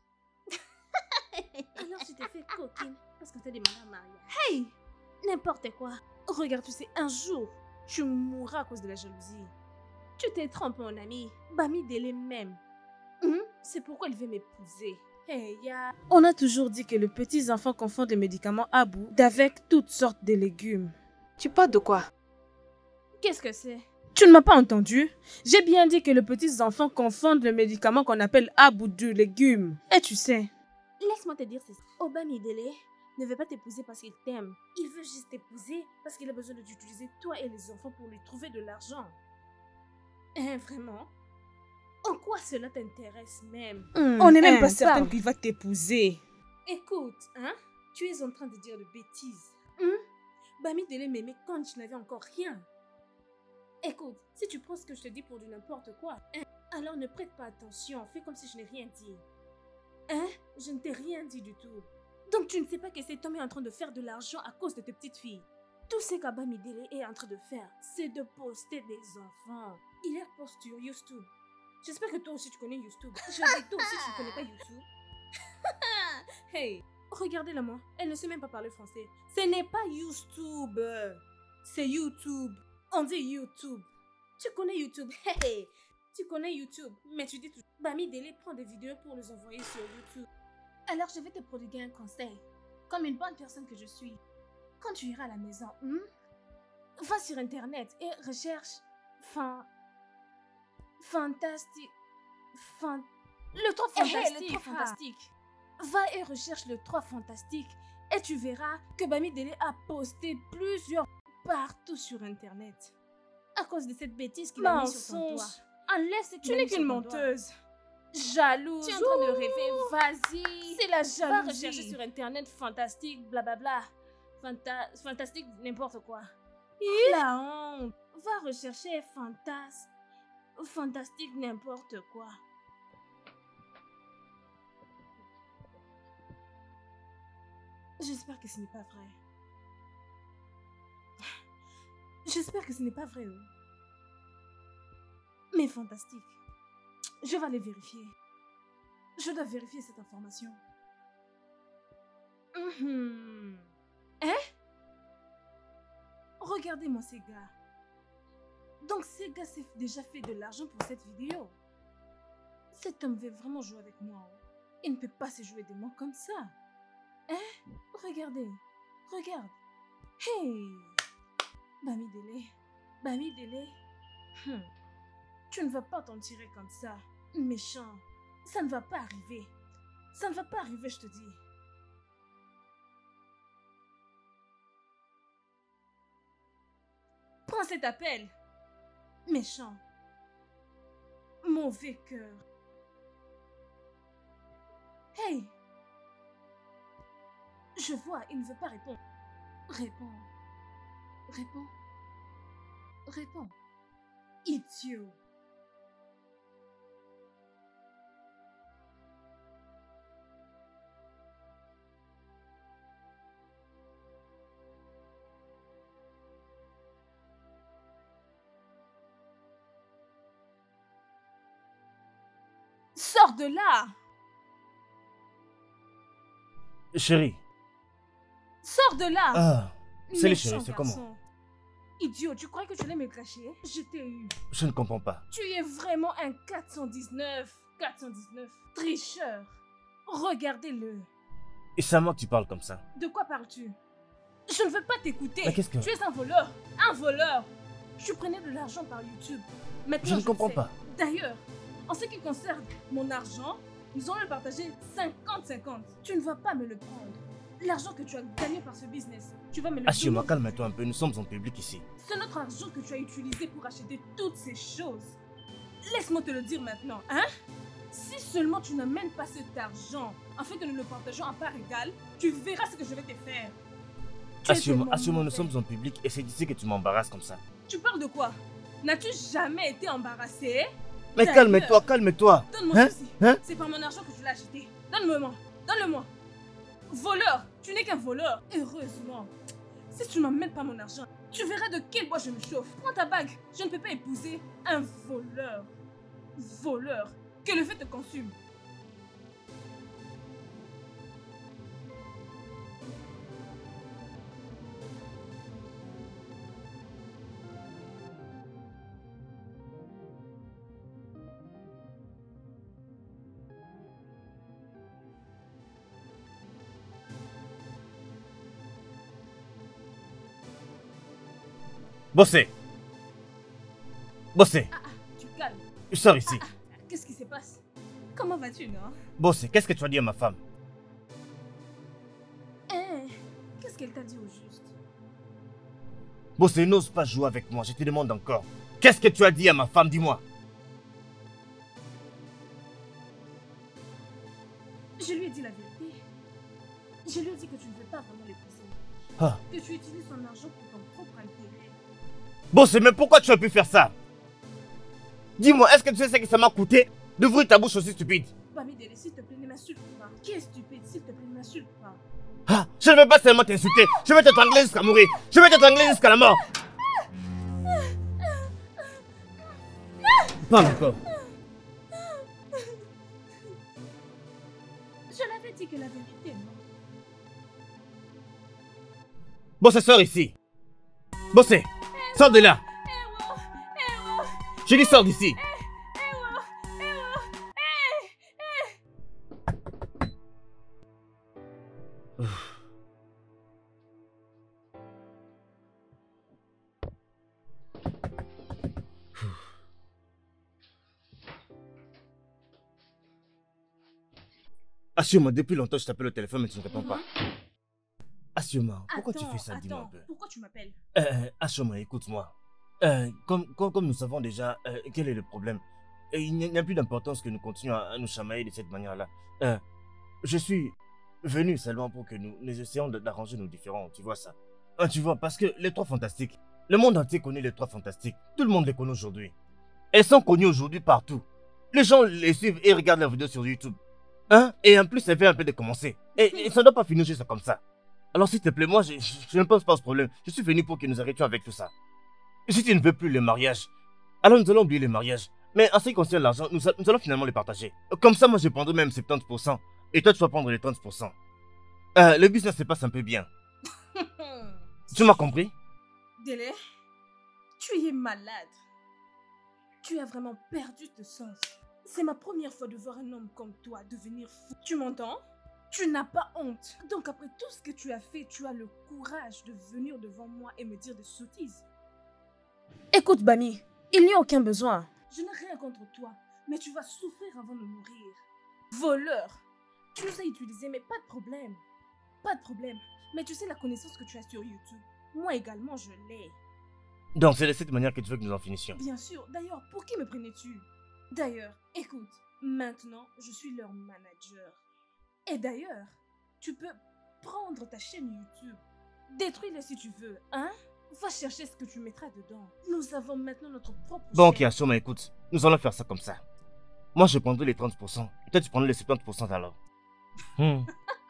Alors tu t'es fait coquine parce qu'on t'a demandé en mariage. Hey! N'importe quoi. Regarde, tu sais, un jour, tu mourras à cause de la jalousie. Tu t'es trompé, mon ami. Bami Délé même. Hum? C'est pourquoi il veut m'épouser. Hey, ya. On a toujours dit que les petits enfants confondent les médicaments Abou d'avec toutes sortes de légumes. Tu parles de quoi? Qu'est-ce que c'est? Tu ne m'as pas entendu? J'ai bien dit que les petits enfants confondent le médicament qu'on appelle Abou de légumes. Et tu sais. Laisse-moi te dire ceci. Obama Délé ne veut pas t'épouser parce qu'il t'aime. Il veut juste t'épouser parce qu'il a besoin de t'utiliser toi et les enfants pour lui trouver de l'argent. Hein, vraiment? En quoi cela t'intéresse même? Mmh, On n'est même hein, pas certain parle. qu'il va t'épouser. Écoute, hein? Tu es en train de dire de bêtises. Hein? Bami Délé m'aimait quand je n'avais encore rien. Écoute, si tu prends ce que je te dis pour du n'importe quoi, hein, alors ne prête pas attention, fais comme si je n'ai rien dit. Hein? Je ne t'ai rien dit du tout. Donc tu ne sais pas que cet homme est en train de faire de l'argent à cause de tes petites filles. Tout ce qu'Abami Délé est en train de faire, c'est de poster des enfants. Il est post sur YouTube. J'espère que toi aussi tu connais YouTube. Je dis toi aussi tu ne connais pas YouTube. Hey, regardez-la moi, elle ne sait même pas parler français. Ce n'est pas YouTube, c'est YouTube. On dit YouTube. Tu connais YouTube. Hey, tu connais YouTube, mais tu dis toujours. Bami Délé prend des vidéos pour les envoyer sur YouTube. Alors je vais te prodiguer un conseil. Comme une bonne personne que je suis. Quand tu iras à la maison, hmm, va sur internet et recherche fan... fantastique... Fan... Le trois Eh, hey, fantastique. le trois fantastique. Va et recherche le trois fantastique Et tu verras que Bamidele a posté plusieurs partout sur Internet. À cause de cette bêtise qu'il a mis sur ton doigt. Enlève cette Tu n'es qu'une menteuse. Jalouse. Tu es en train de rêver. Vas-y. C'est la Va jalousie. rechercher sur Internet fantastique, blablabla. Fanta fantastique, n'importe quoi. La honte. Va rechercher fantas... fantastique, n'importe quoi. J'espère que ce n'est pas vrai. J'espère que ce n'est pas vrai. Oh. Mais fantastique. Je vais aller vérifier. Je dois vérifier cette information. Mm-hmm. Hein? Regardez-moi ces gars. Donc ces gars s'est déjà fait de l'argent pour cette vidéo. Cet homme veut vraiment jouer avec moi. Oh. Il ne peut pas se jouer de moi comme ça. Hein? Regardez. Regarde. Hey! Bamidele. Bamidele. Hmm. Tu ne vas pas t'en tirer comme ça. Méchant. Ça ne va pas arriver. Ça ne va pas arriver, je te dis. Prends cet appel. Méchant. Mauvais cœur. Hey! Je vois, il ne veut pas répondre. Réponds. Réponds. Réponds. Idiot. Sors de là! Chérie. Sors de là! Ah, c'est les Méchant chéris, c'est garçon. comment? Idiot, tu crois que tu allais me cacher? Je t'ai eu. Je ne comprends pas. Tu es vraiment un quatre cent dix-neuf. quatre cent dix-neuf. Tricheur. Regardez-le. Et c'est à moi que tu parles comme ça. De quoi parles-tu? Je ne veux pas t'écouter. Mais qu'est-ce que... Tu es un voleur. Un voleur. Tu prenais de l'argent par YouTube. Maintenant, Je ne le comprends sais. pas. D'ailleurs, en ce qui concerne mon argent, nous allons le partager cinquante cinquante. Tu ne vas pas me le prendre. L'argent que tu as gagné par ce business, tu vas me le Assure-moi, donner. calme-toi un peu, nous sommes en public ici. C'est notre argent que tu as utilisé pour acheter toutes ces choses. Laisse-moi te le dire maintenant, hein? Si seulement tu n'amènes pas cet argent, afin que nous le partageons à part égale, tu verras ce que je vais te faire. Tu es Assure-moi, tellement assure-moi, nous mauvais. sommes en public et c'est d'ici que tu m'embarrasses comme ça. Tu parles de quoi? N'as-tu jamais été embarrassé? Mais D'ailleurs, calme-toi, calme-toi. Donne-moi Hein? ceci. Hein? C'est par mon argent que tu l'as acheté. Donne-le-moi. Donne-le-moi. Voleur. Tu n'es qu'un voleur. Heureusement. Si tu ne m'amènes pas mon argent, tu verras de quel bois je me chauffe. Prends ta bague. Je ne peux pas épouser un voleur. Voleur. Que le fait te consume. Bossé. Bossé, Ah, ah, tu calmes. sors ici. Qu'est-ce qui se passe? Comment vas-tu, non? Bossé, qu'est-ce que tu as dit à ma femme? Hein? Qu'est-ce qu'elle t'a dit au juste? Bossé, n'ose pas jouer avec moi, je te demande encore. Qu'est-ce que tu as dit à ma femme, dis-moi? Je lui ai dit la vérité. Je lui ai dit que tu ne veux pas vraiment l'épouser. Ah. Que tu utilises son argent pour ton propre intérêt. Bossé, mais pourquoi tu as pu faire ça? Dis-moi, est-ce que tu sais ce que ça m'a coûté d'ouvrir ta bouche aussi stupide? Bamidele, s'il te plaît, ne m'insulte pas. Qui est stupide? S'il te plaît, ne m'insulte pas. Ah, je ne vais pas seulement t'insulter, je vais t'étrangler jusqu'à mourir. Je vais t'étrangler jusqu'à la mort. Parle encore. Je l'avais dit que la vérité, non? Bossé, sors ici. Bossé, sors de là. Ewo, Ewo, Je dis sors d'ici. Ewo, Ewo, eh, eh. Assure-moi, depuis longtemps je t'appelle au téléphone mais tu ne réponds pas. Asioma, pourquoi tu Attends, fais ça, dis-moi un attends, peu. pourquoi tu m'appelles? Euh, Asioma, écoute-moi. Euh, comme, comme, comme nous savons déjà euh, quel est le problème, et il n'y a plus d'importance que nous continuions à, à nous chamailler de cette manière-là. Euh, je suis venu seulement pour que nous, nous essayons de- d'arranger nos différends, tu vois ça. Ah, tu vois, parce que les trois fantastiques, le monde entier connaît les trois fantastiques. Tout le monde les connaît aujourd'hui. Elles sont connues aujourd'hui partout. Les gens les suivent et regardent leurs vidéos sur YouTube. Hein? Et en plus, ça fait un peu de commencer. Et, et ça ne doit pas finir juste comme ça. Alors s'il te plaît, moi, je, je, je ne pense pas à ce problème. Je suis venu pour que nous arrêtions avec tout ça. Et si tu ne veux plus le mariage, alors nous allons oublier le mariage. Mais en ce qui concerne l'argent, nous, a- nous allons finalement les partager. Comme ça, moi, je prendrai même soixante-dix pour cent. Et toi, tu vas prendre les trente pour cent. Euh, le business se passe un peu bien. Tu m'as compris? Délai, tu es malade. Tu as vraiment perdu de sens. C'est ma première fois de voir un homme comme toi devenir fou. Tu m'entends? Tu n'as pas honte. Donc après tout ce que tu as fait, tu as le courage de venir devant moi et me dire des sottises. Écoute, Bami, il n'y a aucun besoin. Je n'ai rien contre toi, mais tu vas souffrir avant de mourir. Voleur. Tu nous as utilisés, mais pas de problème. Pas de problème. Mais tu sais la connaissance que tu as sur YouTube. Moi également, je l'ai. Donc, c'est de cette manière que tu veux que nous en finissions. Bien sûr. D'ailleurs, pour qui me prenais-tu? D'ailleurs, écoute, maintenant, je suis leur manager. Et d'ailleurs, tu peux prendre ta chaîne YouTube, détruis-la si tu veux, hein? Va chercher ce que tu mettras dedans. Nous avons maintenant notre propre Bon, ok, chaîne. Asioma, écoute. Nous allons faire ça comme ça. Moi, je prendrai les trente pour cent. Et toi, tu prendras les soixante-dix pour cent alors. Hmm.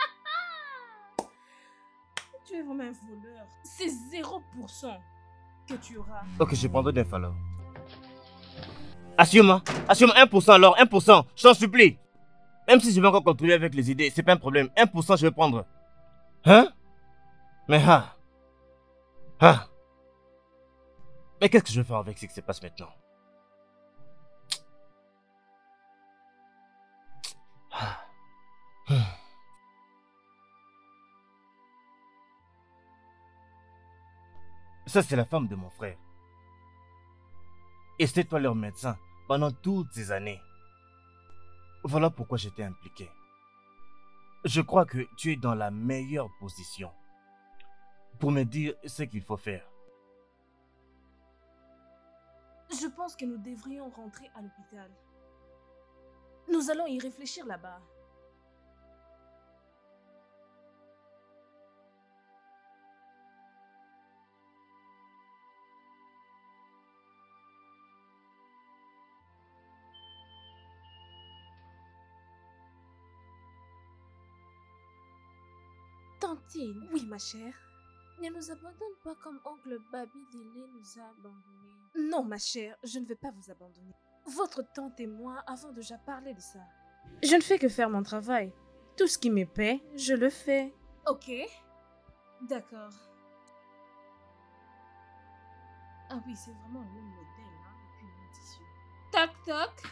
Tu es vraiment un voleur. C'est zéro pour cent que tu auras. Ok, je prendrai neuf alors. Asioma, Asioma, un pour cent alors, un pour cent, je t'en supplie. Même si je vais encore contribuer avec les idées, c'est pas un problème. un pour cent, je vais prendre. Hein? Mais ah. Ah. Mais qu'est-ce que je vais faire avec ce qui se passe maintenant? Ah. Hmm. Ça, c'est la femme de mon frère. Et c'était toi leur médecin pendant toutes ces années. Voilà pourquoi j'étais impliqué. Je crois que tu es dans la meilleure position pour me dire ce qu'il faut faire. Je pense que nous devrions rentrer à l'hôpital. Nous allons y réfléchir là-bas. Tantine, Oui, ma chère. ne nous abandonne pas comme oncle Babi Délé nous a abandonnés. Non, ma chère, je ne vais pas vous abandonner. Votre tante et moi avons déjà parlé de ça. Je ne fais que faire mon travail. Tout ce qui me paie, je le fais. Ok. D'accord. Ah oui, c'est vraiment le même modèle, hein, depuis mon tissu. Toc, toc.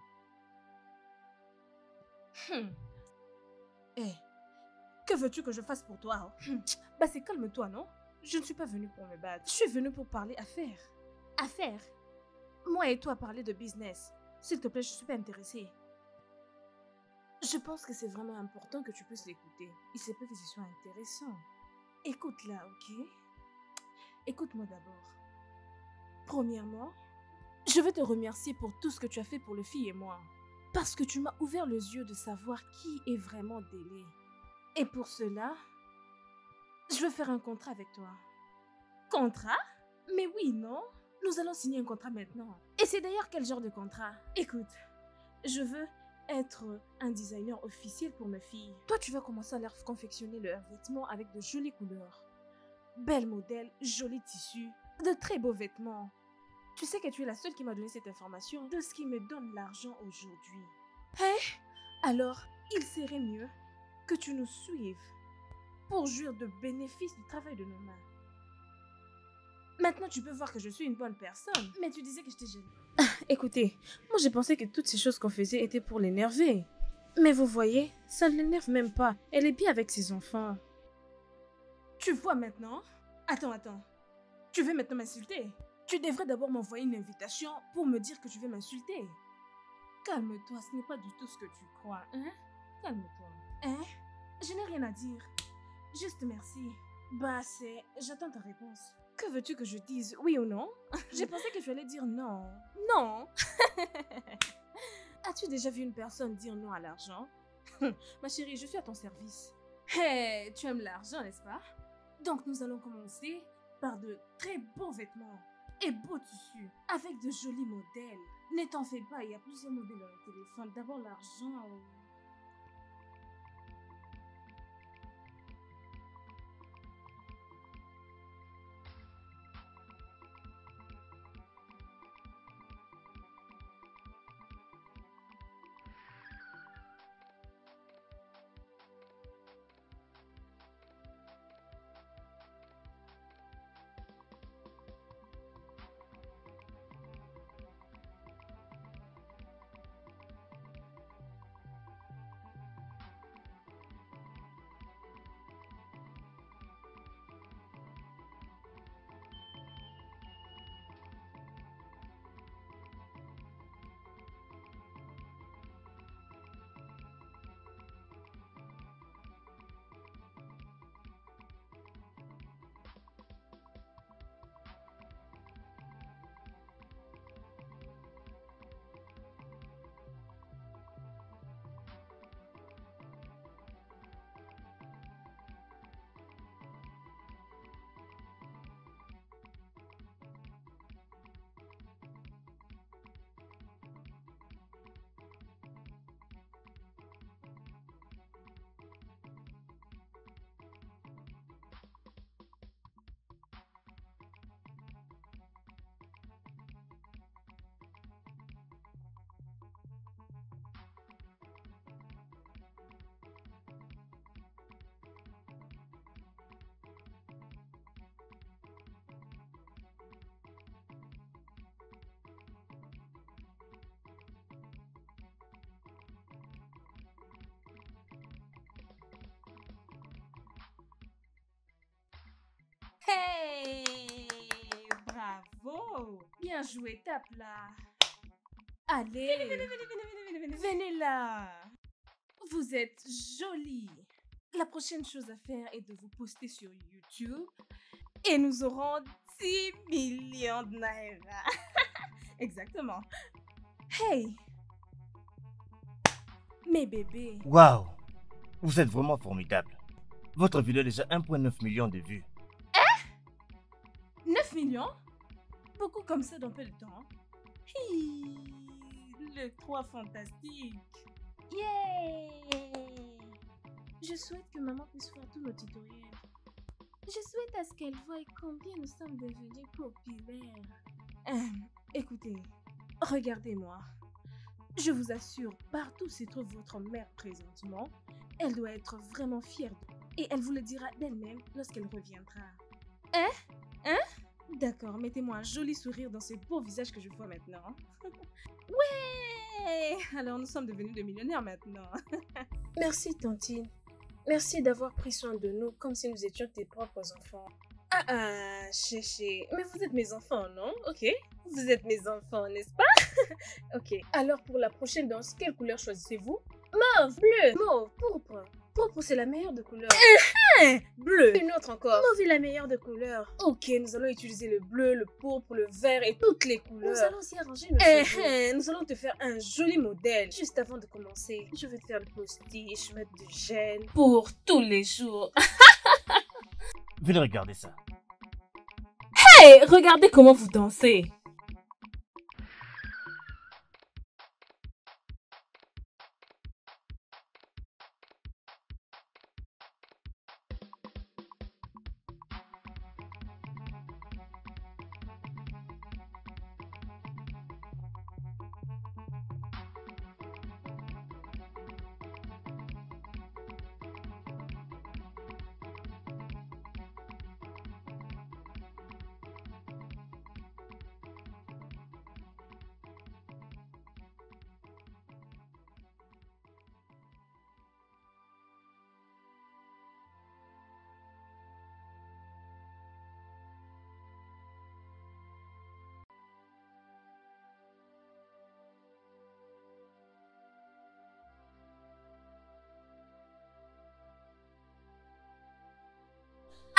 Hmm. Eh, que veux-tu que je fasse pour toi? Hmm. Bah c'est calme-toi, non? Je ne suis pas venue pour me battre. Je suis venue pour parler affaires. Affaires? Moi et toi parler de business. S'il te plaît, je suis pas intéressée. Je pense que c'est vraiment important que tu puisses l'écouter. Il se peut que ce soit intéressant. Écoute-la, ok? Écoute-moi d'abord. Premièrement, je veux te remercier pour tout ce que tu as fait pour le fille et moi. Parce que tu m'as ouvert les yeux de savoir qui est vraiment Délé. Et pour cela, je veux faire un contrat avec toi. Contrat? Mais oui, non? Nous allons signer un contrat maintenant. Et c'est d'ailleurs quel genre de contrat? Écoute, je veux être un designer officiel pour mes filles. Toi, tu vas commencer à leur confectionner leurs vêtements avec de jolies couleurs. Belles modèles, jolis tissus, de très beaux vêtements. Tu sais que tu es la seule qui m'a donné cette information de ce qui me donne l'argent aujourd'hui. Hein? Alors, il serait mieux que tu nous suives pour jouir de bénéfices du travail de nos mains. Maintenant, tu peux voir que je suis une bonne personne. Mais tu disais que je t'ai gênée. Ah, écoutez, moi j'ai pensé que toutes ces choses qu'on faisait étaient pour l'énerver. Mais vous voyez, ça ne l'énerve même pas. Elle est bien avec ses enfants. Tu vois maintenant? Attends, attends. Tu veux maintenant m'insulter? Tu devrais d'abord m'envoyer une invitation pour me dire que tu veux m'insulter. Calme-toi, ce n'est pas du tout ce que tu crois, hein? Calme-toi. Hein? Je n'ai rien à dire. Juste merci. Bah, c'est... J'attends ta réponse. Que veux-tu que je dise, oui ou non? J'ai pensé que tu allais dire non. Non. As-tu déjà vu une personne dire non à l'argent? Ma chérie, je suis à ton service. Hey, tu aimes l'argent, n'est-ce pas? Donc nous allons commencer par de très beaux vêtements et beaux tissus avec de jolis modèles. Ne t'en fais pas, il y a plusieurs modèles dans le téléphone. D'abord l'argent. Hey! Bravo! Bien joué, tape là. Allez! Venez, venez, venez, venez, venez, venez. Venez là! Vous êtes jolie. La prochaine chose à faire est de vous poster sur YouTube et nous aurons dix millions de naira. Exactement. Hey! Mes bébés. Waouh! Vous êtes vraiment formidable. Votre vidéo a déjà un virgule neuf million de vues. neuf millions? Beaucoup comme ça dans peu de temps. Hi, le trois fantastique. Yeah! Je souhaite que maman puisse voir tous nos tutoriels. Je souhaite à ce qu'elle voie combien nous sommes devenus populaires. Euh, écoutez, regardez-moi. Je vous assure, partout où se trouve votre mère présentement, elle doit être vraiment fière de vous. Et elle vous le dira d'elle-même lorsqu'elle reviendra. Hein? Hein? D'accord, mettez-moi un joli sourire dans ce beau visage que je vois maintenant. Ouais! Alors nous sommes devenus des millionnaires maintenant. Merci, Tantine. Merci d'avoir pris soin de nous comme si nous étions tes propres enfants. Ah ah, chéché. Mais vous êtes mes enfants, non? Ok. Vous êtes mes enfants, n'est-ce pas? Ok. Alors pour la prochaine danse, quelle couleur choisissez-vous? Mauve, bleu, mauve, pourpre. Pourpre, c'est la meilleure de couleurs. Uh-huh. Bleu. Une autre encore. Mauve est la meilleure de couleurs. Ok, nous allons utiliser le bleu, le pourpre, le vert et toutes les couleurs. Nous allons aussi arranger nos cheveux. Nous allons te faire un joli modèle. Juste avant de commencer, je vais te faire le postiche, mettre du gel pour tous les jours. Venez regarder ça. Hey, regardez comment vous dansez.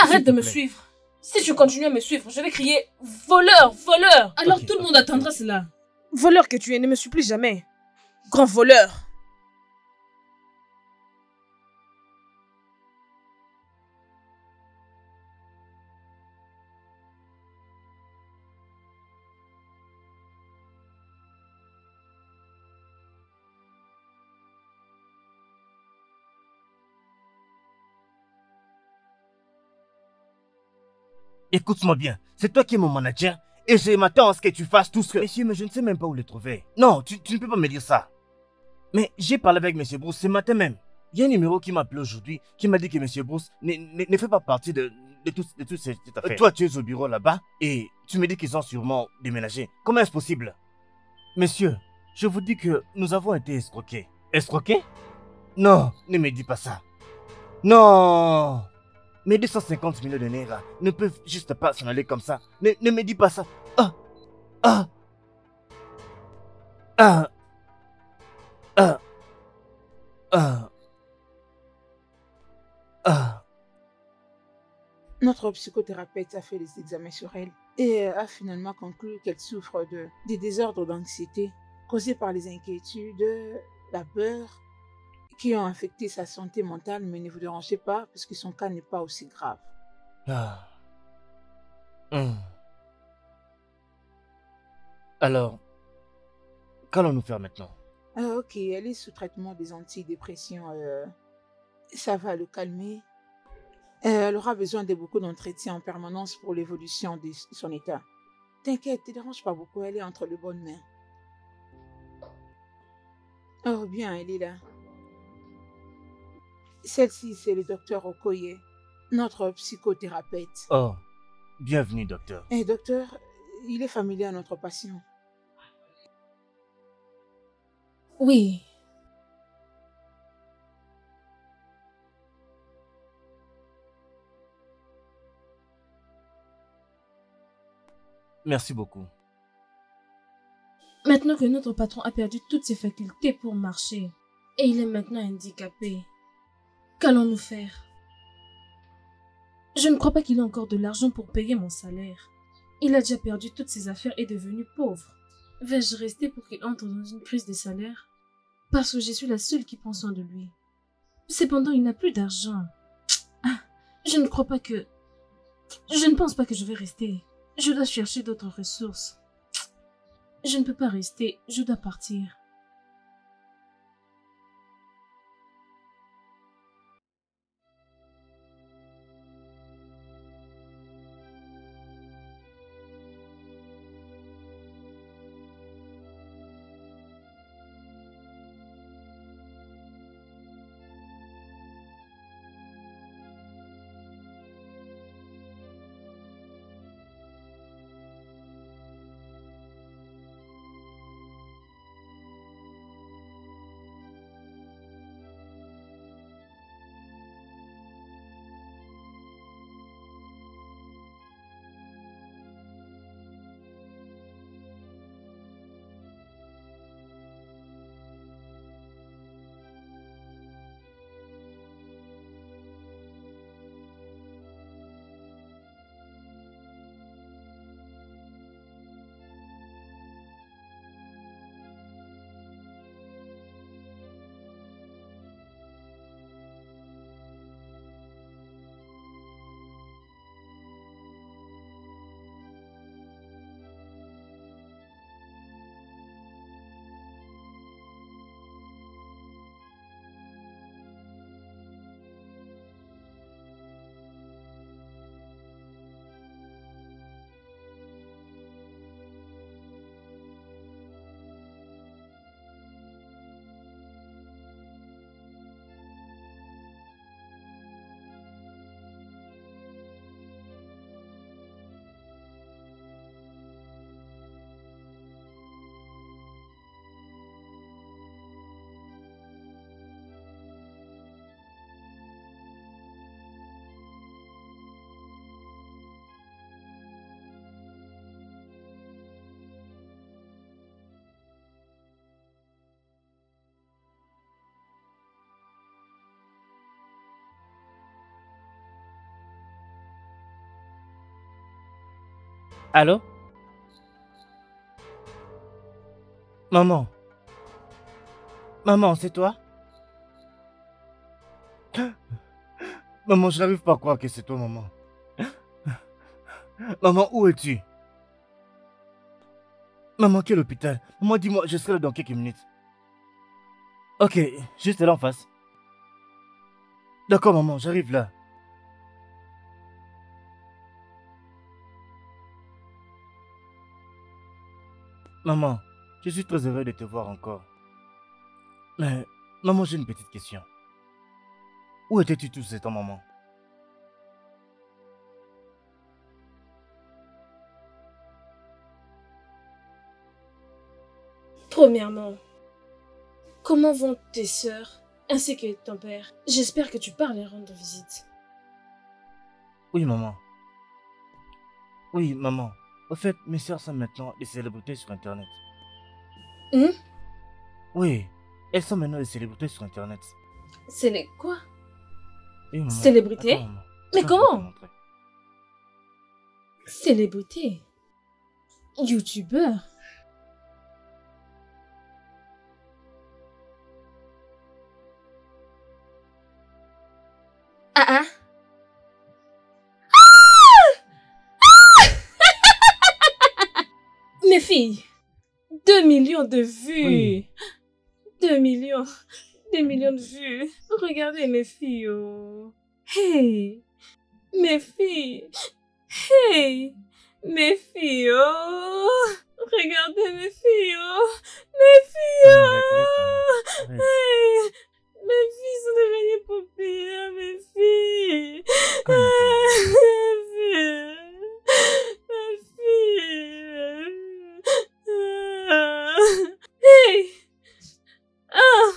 Arrête S'il de te me plaît. suivre. Si tu continues à me suivre, je vais crier voleur, voleur. Alors Ok, tout le ok, monde ok. attendra cela. Voleur que tu es, ne me supplie jamais. Grand voleur. Écoute-moi bien, c'est toi qui es mon manager et je m'attends à ce que tu fasses tout ce que... Monsieur, mais je ne sais même pas où le trouver. Non, tu, tu ne peux pas me dire ça. Mais j'ai parlé avec M. Bruce ce matin même. Il y a un numéro qui m'a appelé aujourd'hui qui m'a dit que M. Bruce ne, ne, ne fait pas partie de, de, tout, de toute cette affaire. Toi, tu es au bureau là-bas et tu me dis qu'ils ont sûrement déménagé. Comment est-ce possible? Monsieur, je vous dis que nous avons été escroqués. Escroqués? Non, ne me dis pas ça. Non! Mes deux cent cinquante millions de Naira ne peuvent juste pas s'en aller comme ça. Ne, ne me dis pas ça. Ah! Ah! Ah! Ah! Ah! Ah! Notre psychothérapeute a fait des examens sur elle et a finalement conclu qu'elle souffre de, des désordres d'anxiété causés par les inquiétudes, la peur, qui ont affecté sa santé mentale, mais ne vous dérangez pas parce que son cas n'est pas aussi grave. Ah. Hum. Alors, qu'allons-nous faire maintenant? Ah, ok, elle est sous traitement des antidépresseurs. euh, ça va le calmer. Euh, elle aura besoin de beaucoup d'entretien en permanence pour l'évolution de son état. T'inquiète, ne te dérange pas beaucoup, elle est entre de bonnes mains. Oh bien, elle est là. Celle-ci, c'est le docteur Okoye, notre psychothérapeute. Oh, bienvenue, docteur. Eh, docteur, il est familier à notre patient. Oui. Merci beaucoup. Maintenant que notre patron a perdu toutes ses facultés pour marcher, et il est maintenant handicapé, qu'allons-nous faire? Je ne crois pas qu'il ait encore de l'argent pour payer mon salaire. Il a déjà perdu toutes ses affaires et est devenu pauvre. Vais-je rester pour qu'il entre dans une crise de salaire? Parce que je suis la seule qui prend soin de lui. Cependant, il n'a plus d'argent. Ah, je ne crois pas que... Je ne pense pas que je vais rester. Je dois chercher d'autres ressources. Je ne peux pas rester, je dois partir. Allô? Maman. Maman, c'est toi? Maman, je n'arrive pas à croire que c'est toi, maman. Maman, où es-tu? Maman, quel hôpital? Maman, dis-moi, je serai là dans quelques minutes. Ok, juste là en face. D'accord, maman, j'arrive là. Maman, je suis très heureux de te voir encore. Mais, maman, j'ai une petite question. Où étais-tu tout ce temps, maman? Premièrement, comment vont tes sœurs ainsi que ton père? J'espère que tu pars les rendre visite. Oui, maman. Oui, maman. Au fait, mes sœurs sont maintenant des célébrités sur Internet. Hum? Oui, elles sont maintenant des célébrités sur Internet. C'est les quoi? Oui, maman. Célébrité? Attends, maman. Mais Attends, je vais te comment? montrer. Célébrité? Youtubeur? Ah ah! Mes filles, deux millions de vues. Oui. Deux millions, deux millions de vues. Regardez mes filles, oh. Hey, mes filles. Hey, mes filles, oh. Regardez mes filles, oh. Mes filles, Maman, oh. arrête, arrête, maman. Arrête. Hey, mes filles sont devenues populaires, mes filles. Calme-toi, Mes filles. Mes filles. Hey. Ah.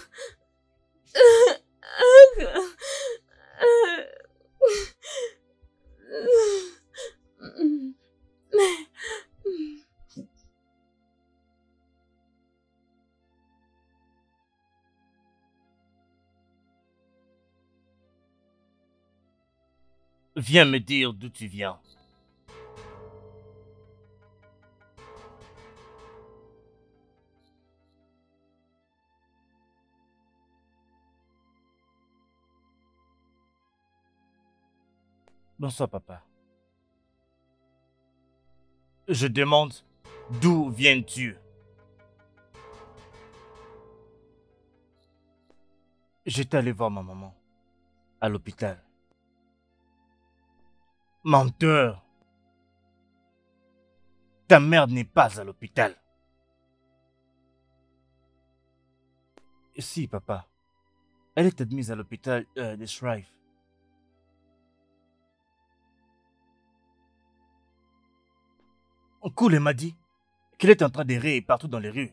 Viens me dire d'où tu viens. Bonsoir, papa. Je demande, d'où viens-tu? J'étais allé voir ma maman à l'hôpital. Menteur! Ta mère n'est pas à l'hôpital. Si, papa. Elle est admise à l'hôpital euh, de Shrive. Koule m'a dit qu'elle est en train d'errer partout dans les rues.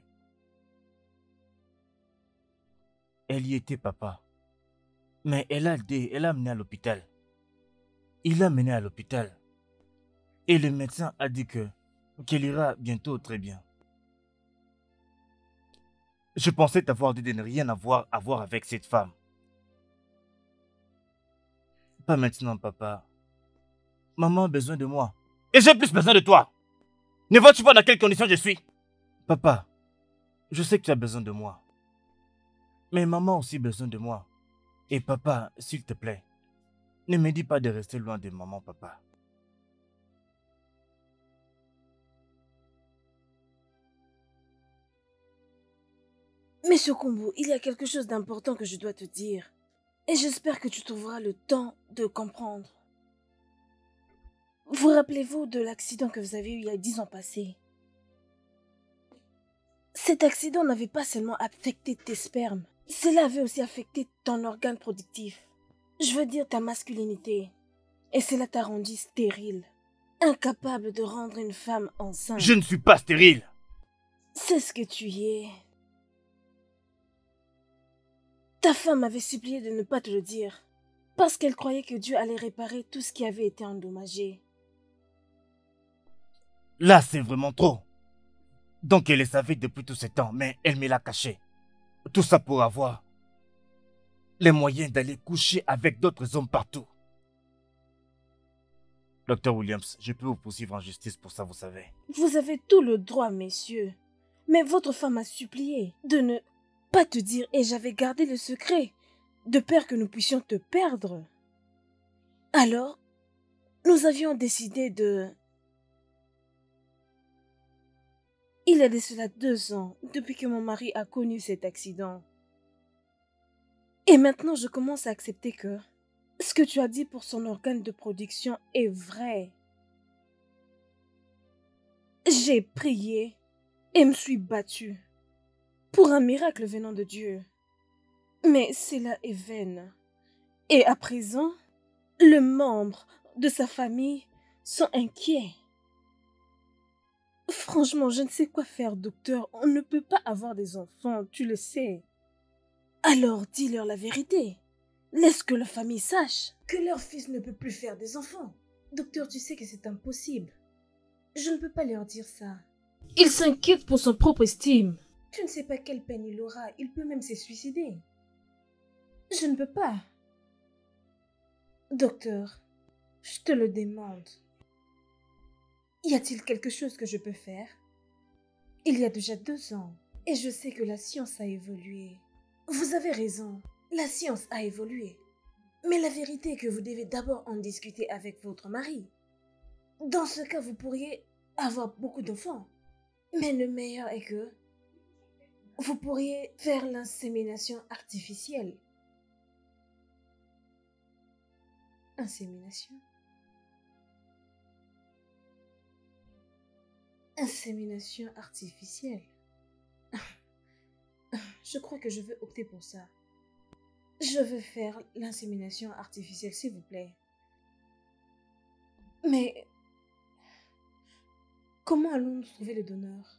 Elle y était, papa. Mais elle a aidé, elle a amené à l'hôpital. Il l'a menée à l'hôpital. Et le médecin a dit que qu'elle ira bientôt très bien. Je pensais t'avoir dit de ne rien avoir à voir avec cette femme. Pas maintenant, papa. Maman a besoin de moi. Et j'ai plus besoin de toi. Ne vois-tu pas dans quelles conditions je suis? Papa, je sais que tu as besoin de moi. Mais maman a aussi besoin de moi. Et papa, s'il te plaît, ne me dis pas de rester loin de maman, papa. Monsieur Kombo, il y a quelque chose d'important que je dois te dire. Et j'espère que tu trouveras le temps de comprendre. Vous rappelez-vous de l'accident que vous avez eu il y a dix ans passés? Cet accident n'avait pas seulement affecté tes spermes, cela avait aussi affecté ton organe productif. Je veux dire ta masculinité. Et cela t'a rendu stérile, incapable de rendre une femme enceinte. Je ne suis pas stérile. C'est ce que tu y es. Ta femme avait supplié de ne pas te le dire, parce qu'elle croyait que Dieu allait réparer tout ce qui avait été endommagé. Là, c'est vraiment trop. Donc elle le savait depuis tout ce temps, mais elle me l'a caché. Tout ça pour avoir les moyens d'aller coucher avec d'autres hommes partout. Docteur Williams, je peux vous poursuivre en justice pour ça, vous savez. Vous avez tout le droit, messieurs. Mais votre femme a supplié de ne pas te dire et j'avais gardé le secret, de peur que nous puissions te perdre. Alors, nous avions décidé de... Il y a de cela deux ans, depuis que mon mari a connu cet accident. Et maintenant, je commence à accepter que ce que tu as dit pour son organe de production est vrai. J'ai prié et me suis battue pour un miracle venant de Dieu. Mais cela est vaine. Et à présent, les membres de sa famille sont inquiets. Franchement, je ne sais quoi faire, docteur. On ne peut pas avoir des enfants, tu le sais. Alors dis-leur la vérité. Laisse que la famille sache que leur fils ne peut plus faire des enfants. Docteur, tu sais que c'est impossible. Je ne peux pas leur dire ça. Il s'inquiète pour son propre estime. Tu ne sais pas quelle peine il aura. Il peut même se suicider. Je ne peux pas. Docteur, je te le demande. Y a-t-il quelque chose que je peux faire? Il y a déjà deux ans, et je sais que la science a évolué. Vous avez raison, la science a évolué. Mais la vérité est que vous devez d'abord en discuter avec votre mari. Dans ce cas, vous pourriez avoir beaucoup d'enfants. Mais le meilleur est que vous pourriez faire l'insémination artificielle. Insémination? Insémination artificielle. Je crois que je veux opter pour ça. Je veux faire l'insémination artificielle, s'il vous plaît. Mais comment allons-nous trouver le donneur?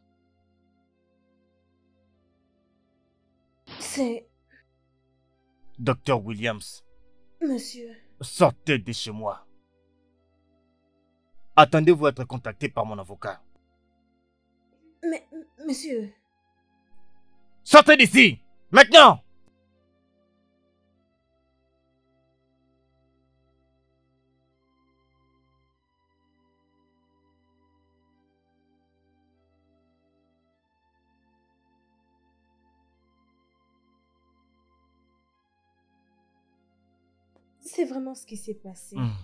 C'est... Docteur Williams, Monsieur... sortez de chez moi. Attendez-vous à être contacté par mon avocat. Mais, monsieur... Sortez d'ici! Maintenant! C'est vraiment ce qui s'est passé. Mmh.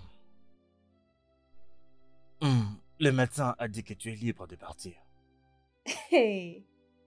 Mmh. Le médecin a dit que tu es libre de partir. Hey!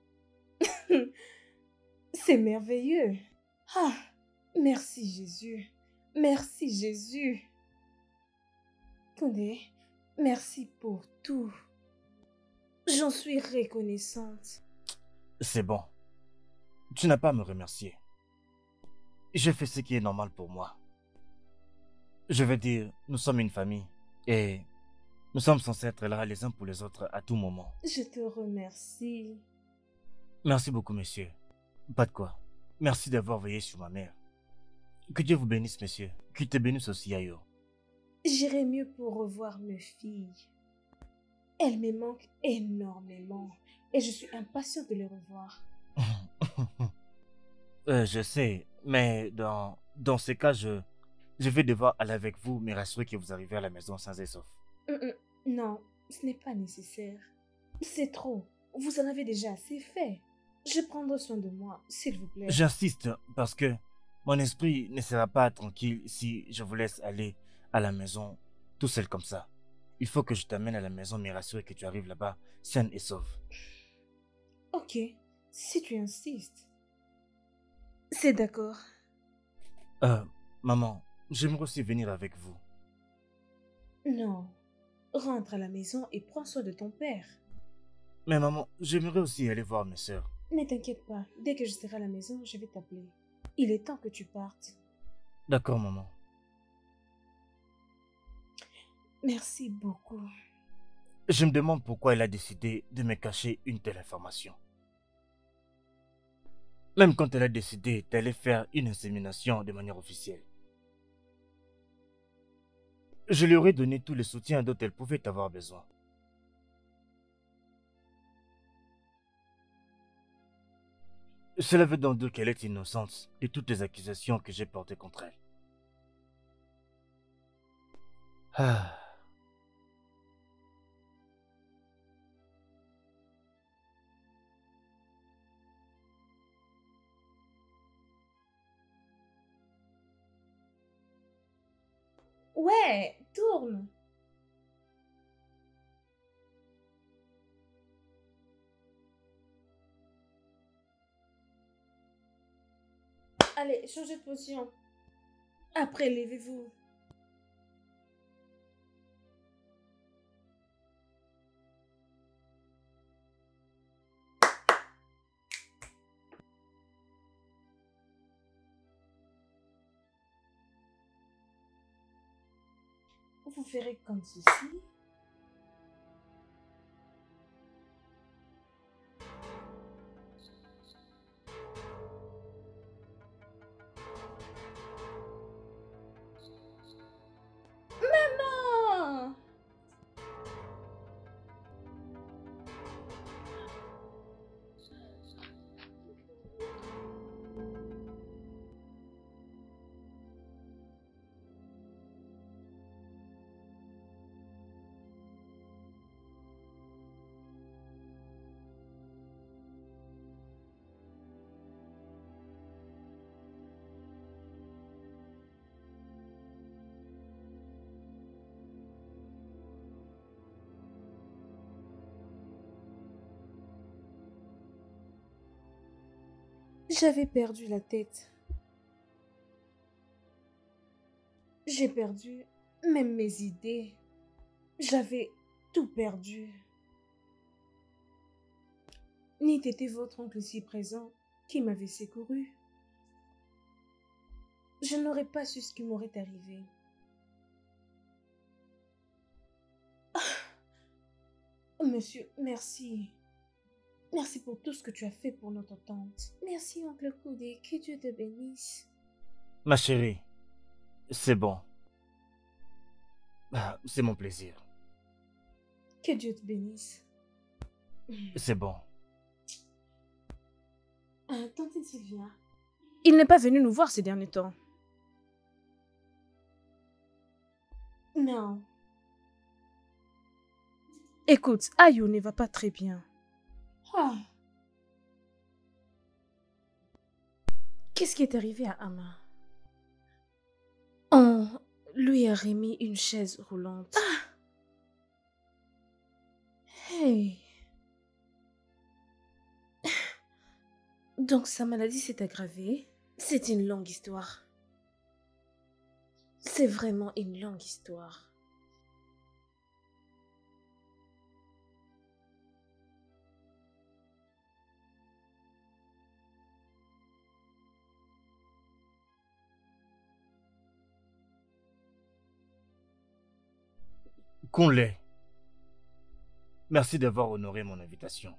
C'est merveilleux. Ah, merci Jésus. Merci Jésus. Tenez, merci pour tout. J'en suis reconnaissante. C'est bon. Tu n'as pas à me remercier. J'ai fait ce qui est normal pour moi. Je veux dire, nous sommes une famille et nous sommes censés être là les uns pour les autres à tout moment. Je te remercie. Merci beaucoup, monsieur. Pas de quoi. Merci d'avoir veillé sur ma mère. Que Dieu vous bénisse, monsieur. Qu'il te bénisse aussi, Ayo. J'irai mieux pour revoir mes filles. Elles me manquent énormément et je suis impatiente de les revoir. euh, je sais, mais dans, dans ces cas, je, je vais devoir aller avec vous, me rassurer que vous arrivez à la maison sans et sauf. Mm-mm. Non, ce n'est pas nécessaire. C'est trop. Vous en avez déjà assez fait. Je prendrai soin de moi, s'il vous plaît. J'insiste parce que mon esprit ne sera pas tranquille si je vous laisse aller à la maison tout seul comme ça. Il faut que je t'amène à la maison, me rassurer que tu arrives là-bas saine et sauve. Ok, si tu insistes. C'est d'accord. Euh, maman, j'aimerais aussi venir avec vous. Non, rentre à la maison et prends soin de ton père. Mais maman, j'aimerais aussi aller voir mes sœurs. Ne t'inquiète pas, dès que je serai à la maison, je vais t'appeler. Il est temps que tu partes. D'accord, maman. Merci beaucoup. Je me demande pourquoi elle a décidé de me cacher une telle information. Même quand elle a décidé d'aller faire une insémination de manière officielle. Je lui aurais donné tout le soutien dont elle pouvait avoir besoin. Cela veut donc dire qu'elle est innocente de toutes les accusations que j'ai portées contre elle. Ah. Ouais, tourne. Allez, changez de position. Après, levez-vous. Vous ferez comme ceci. Maman! J'avais perdu la tête. J'ai perdu même mes idées. J'avais tout perdu. Ni t'étais votre oncle ici présent qui m'avait secouru. Je n'aurais pas su ce qui m'aurait arrivé. Ah, monsieur, merci. Merci pour tout ce que tu as fait pour notre tante. Merci, oncle Koudé. Que Dieu te bénisse. Ma chérie, c'est bon. Ah, c'est mon plaisir. Que Dieu te bénisse. C'est bon. Euh, tante Sylvia. Il n'est pas venu nous voir ces derniers temps. Non. Écoute, Ayo ne va pas très bien. Ah, Qu'est-ce qui est arrivé à Ama? On lui a remis une chaise roulante. hey. Donc sa maladie s'est aggravée. C'est une longue histoire. C'est vraiment une longue histoire. Conley, merci d'avoir honoré mon invitation.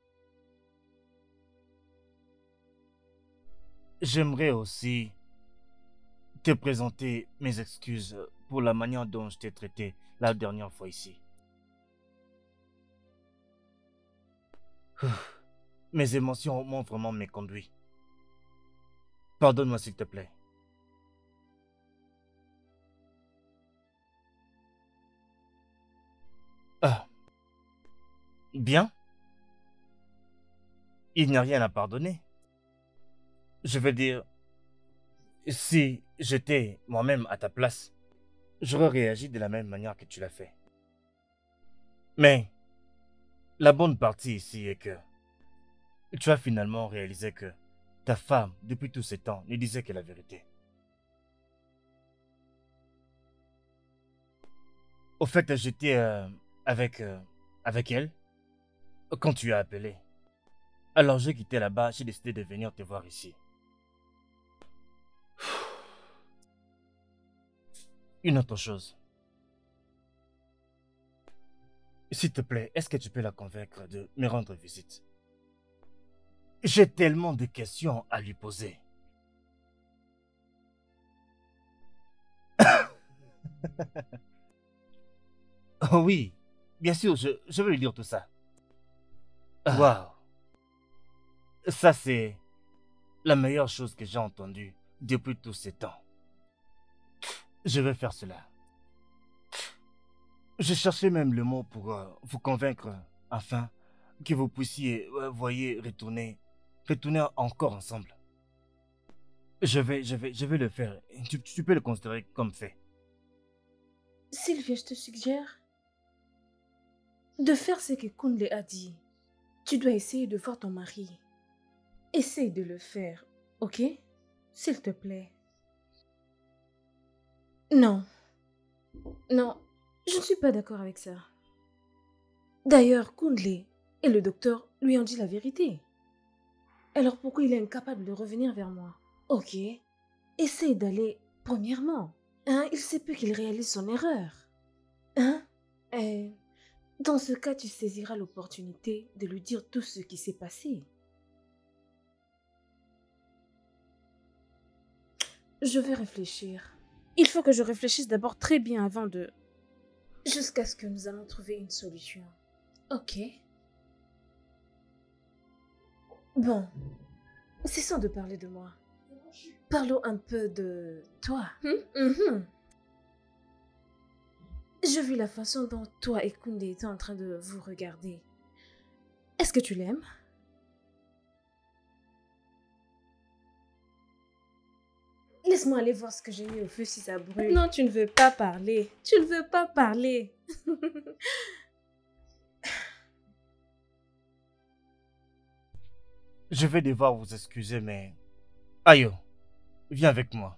J'aimerais aussi te présenter mes excuses pour la manière dont je t'ai traité la dernière fois ici. Mes émotions m'ont vraiment méconduit. Pardonne-moi s'il te plaît. Ah. Bien. Il n'y a rien à pardonner. Je veux dire, si j'étais moi-même à ta place, j'aurais réagi de la même manière que tu l'as fait. Mais la bonne partie ici est que tu as finalement réalisé que ta femme, depuis tout ce temps, ne disait que la vérité. Au fait, j'étais euh, avec, euh, avec elle quand tu as appelé. Alors j'ai quitté là-bas, j'ai décidé de venir te voir ici. Une autre chose. S'il te plaît, est-ce que tu peux la convaincre de me rendre visite? J'ai tellement de questions à lui poser. Oh oui, bien sûr, je, je vais lui dire tout ça. Waouh. Ça, c'est la meilleure chose que j'ai entendue depuis tous ces temps. Je vais faire cela. Je cherchais même le mot pour euh, vous convaincre, afin que vous puissiez, euh, voyez, retourner, retourner encore ensemble. Je vais, je vais, je vais le faire. Tu, tu peux le considérer comme fait. Sylvia, je te suggère de faire ce que Koundé a dit. Tu dois essayer de voir ton mari. Essaye de le faire, ok? S'il te plaît. Non. Non, je ne suis pas d'accord avec ça. D'ailleurs, Koundé et le docteur lui ont dit la vérité. Alors pourquoi il est incapable de revenir vers moi? Ok, essaye d'aller premièrement. Hein, il sait peu qu'il réalise son erreur. Hein? Et dans ce cas, tu saisiras l'opportunité de lui dire tout ce qui s'est passé. Je vais réfléchir. Il faut que je réfléchisse d'abord très bien avant de... Jusqu'à ce que nous allons trouver une solution. Ok. Bon, cessons de parler de moi. Parlons un peu de toi. Mm-hmm. Je vis la façon dont toi et Koundé étaient en train de vous regarder. Est-ce que tu l'aimes? Laisse-moi aller voir ce que j'ai mis au feu si ça brûle. Non, tu ne veux pas parler. Tu ne veux pas parler. Je vais devoir vous excuser, mais... Ayo, viens avec moi.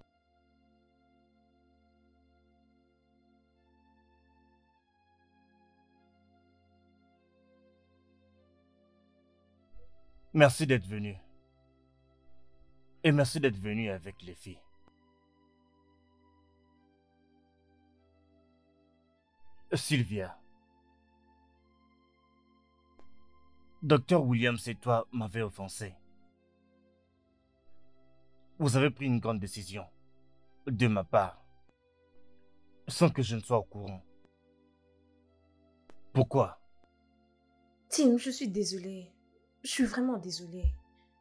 Merci d'être venu. Et merci d'être venu avec les filles. Sylvia. Docteur Williams et toi m'avez offensé. Vous avez pris une grande décision, de ma part, sans que je ne sois au courant. Pourquoi? Tim, je suis désolée. Je suis vraiment désolée.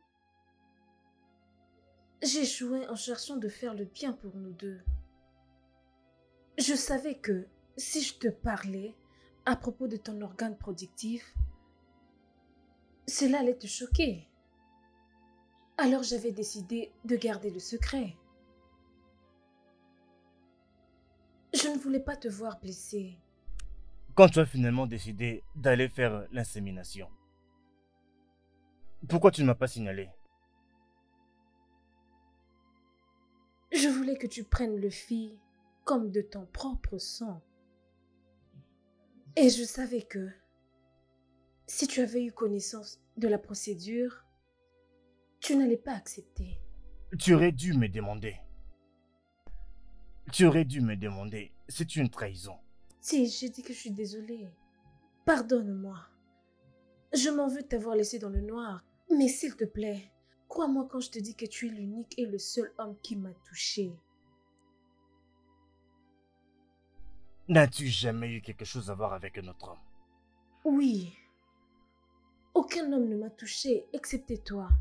J'ai échoué en cherchant de faire le bien pour nous deux. Je savais que si je te parlais à propos de ton organe productif, cela allait te choquer. Alors j'avais décidé de garder le secret. Je ne voulais pas te voir blessée. Quand tu as finalement décidé d'aller faire l'insémination, pourquoi tu ne m'as pas signalé? Je voulais que tu prennes le fils comme de ton propre sang. Et je savais que si tu avais eu connaissance de la procédure, tu n'allais pas accepter. Tu aurais dû me demander. Tu aurais dû me demander. C'est une trahison. Si, j'ai dit que je suis désolée. Pardonne-moi. Je m'en veux de t'avoir laissé dans le noir. Mais s'il te plaît, crois-moi quand je te dis que tu es l'unique et le seul homme qui m'a touchée. N'as-tu jamais eu quelque chose à voir avec un autre homme? Oui. Aucun homme ne m'a touchée, excepté toi.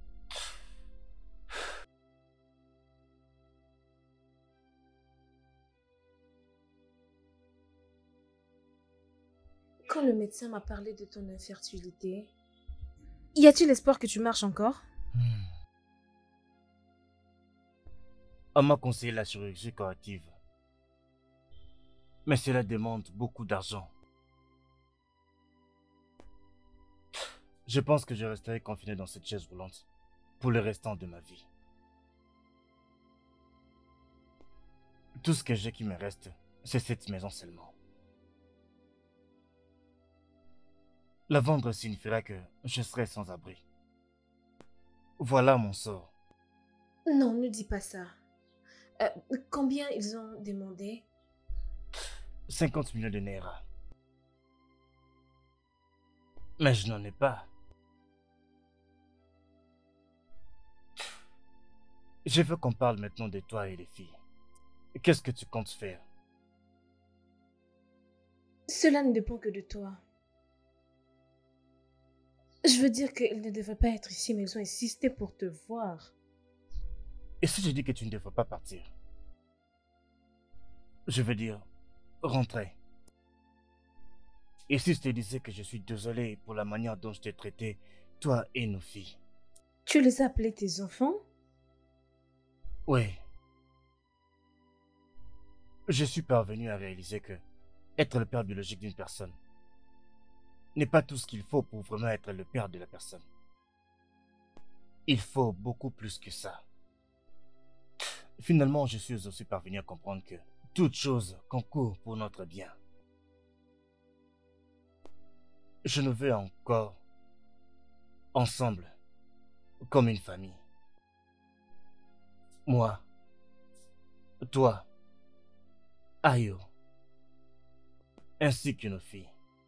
Quand le médecin m'a parlé de ton infertilité, y a-t-il espoir que tu marches encore? Hmm. On m'a conseillé la chirurgie corrective. Mais cela demande beaucoup d'argent. Je pense que je resterai confiné dans cette chaise roulante pour le restant de ma vie. Tout ce que j'ai qui me reste, c'est cette maison seulement. La vendre signifiera que je serai sans abri. Voilà mon sort. Non, ne dis pas ça. Euh, combien ils ont demandé? cinquante millions de naira. Mais je n'en ai pas. Je veux qu'on parle maintenant de toi et les filles. Qu'est-ce que tu comptes faire? Cela ne dépend que de toi. Je veux dire qu'ils ne devraient pas être ici, mais ils ont insisté pour te voir. Et si je dis que tu ne devrais pas partir? Je veux dire, rentrer. Et si je te disais que je suis désolé pour la manière dont je t'ai traité, toi et nos filles? Tu les as appelés tes enfants? Oui. je suis parvenu à réaliser que être le père biologique d'une personne n'est pas tout ce qu'il faut pour vraiment être le père de la personne. Il faut beaucoup plus que ça. Finalement, je suis aussi parvenu à comprendre que toute chose concourt pour notre bien. Je nous veux encore ensemble, comme une famille. Moi, toi, Ayo, ainsi que nos filles.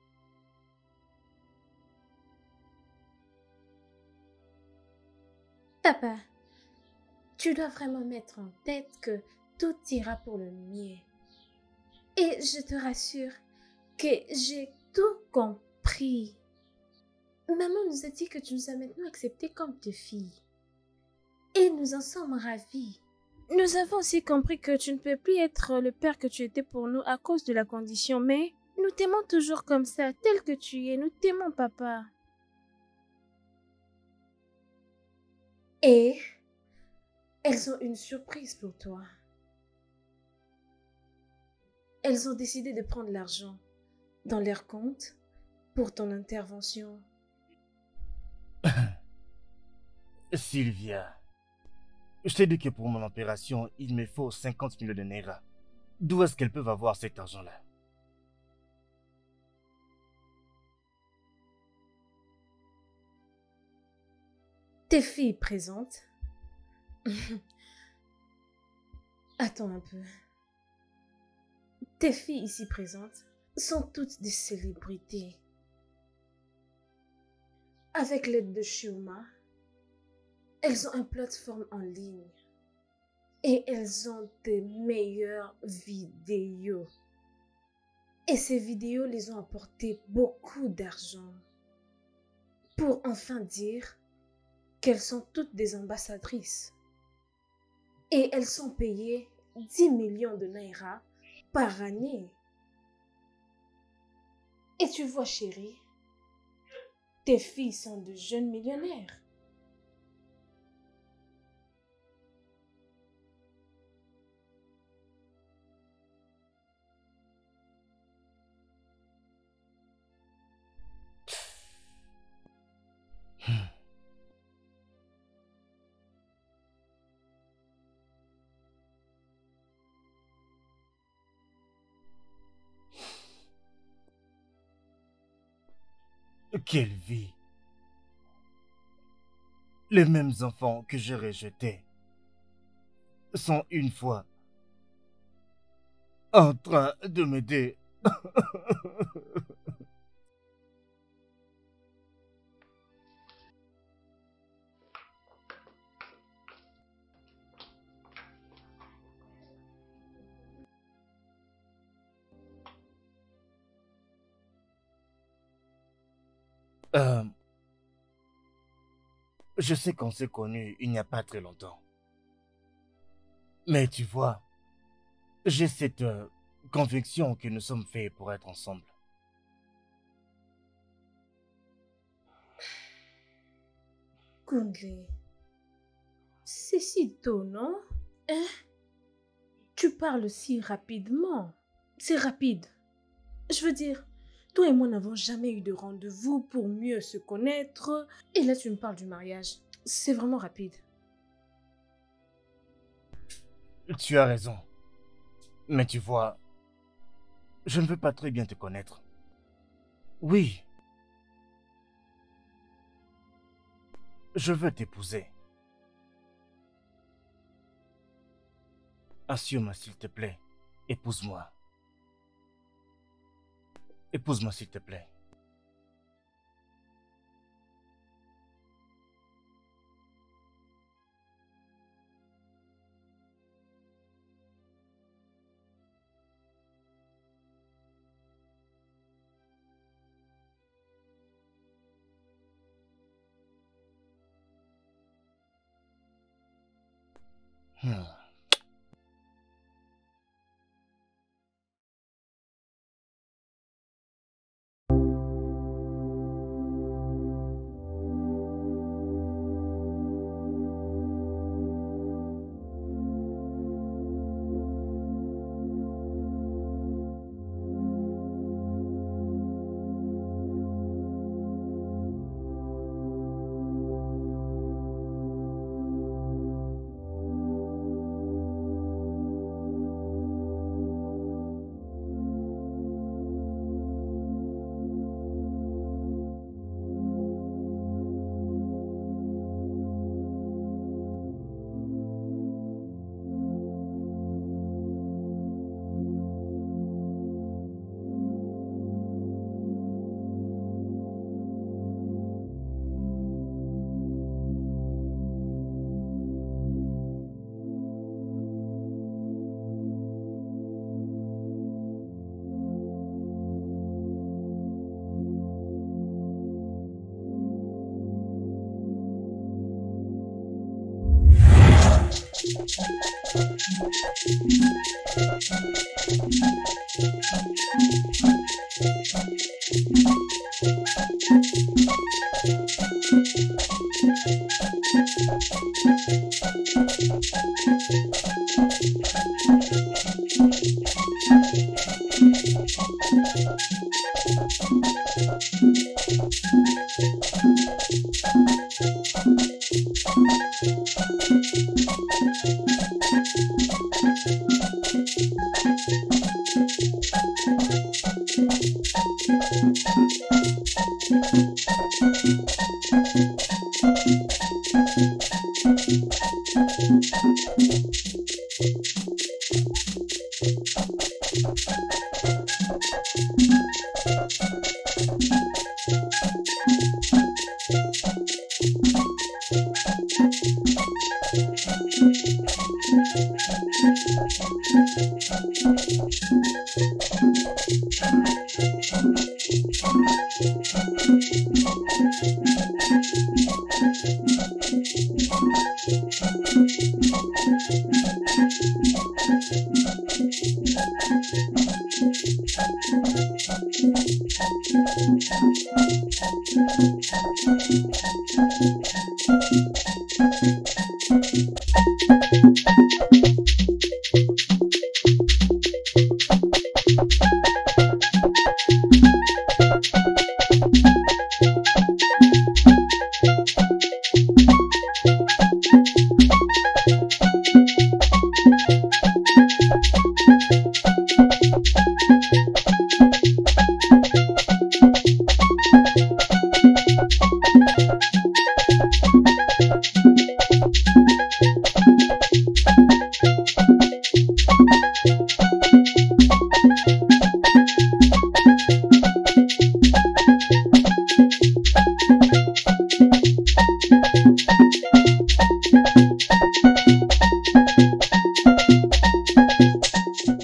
Papa, tu dois vraiment mettre en tête que tout ira pour le mieux. Et je te rassure que j'ai tout compris. Maman nous a dit que tu nous as maintenant acceptés comme tes filles. Et nous en sommes ravis. Nous avons aussi compris que tu ne peux plus être le père que tu étais pour nous à cause de la condition, mais nous t'aimons toujours comme ça, tel que tu es. Nous t'aimons, papa. Et elles ont une surprise pour toi. Elles ont décidé de prendre l'argent dans leur compte pour ton intervention. Sylvia, je t'ai dit que pour mon opération, il me faut cinquante millions de naira. D'où est-ce qu'elles peuvent avoir cet argent-là? Tes filles présentes. Attends un peu. Tes filles ici présentes sont toutes des célébrités. Avec l'aide de Shuma, elles ont une plateforme en ligne et elles ont des meilleures vidéos. Et ces vidéos les ont apporté beaucoup d'argent pour enfin dire qu'elles sont toutes des ambassadrices. Et elles sont payées dix millions de naira par année. Et tu vois, chérie, tes filles sont de jeunes millionnaires. Quelle vie! Les mêmes enfants que j'ai rejetés sont une fois en train de m'aider. Euh, je sais qu'on s'est connus il n'y a pas très longtemps. Mais tu vois, j'ai cette euh, conviction que nous sommes faits pour être ensemble. Kundle, c'est si tôt, non? Hein? Tu parles si rapidement. C'est rapide. Je veux dire, toi et moi n'avons jamais eu de rendez-vous pour mieux se connaître. Et là, tu me parles du mariage. C'est vraiment rapide. Tu as raison. Mais tu vois, je ne veux pas très bien te connaître. Oui. Je veux t'épouser. Assure-moi s'il te plaît. Épouse-moi. Épouse-moi s'il te plaît. Hmm. Thank you.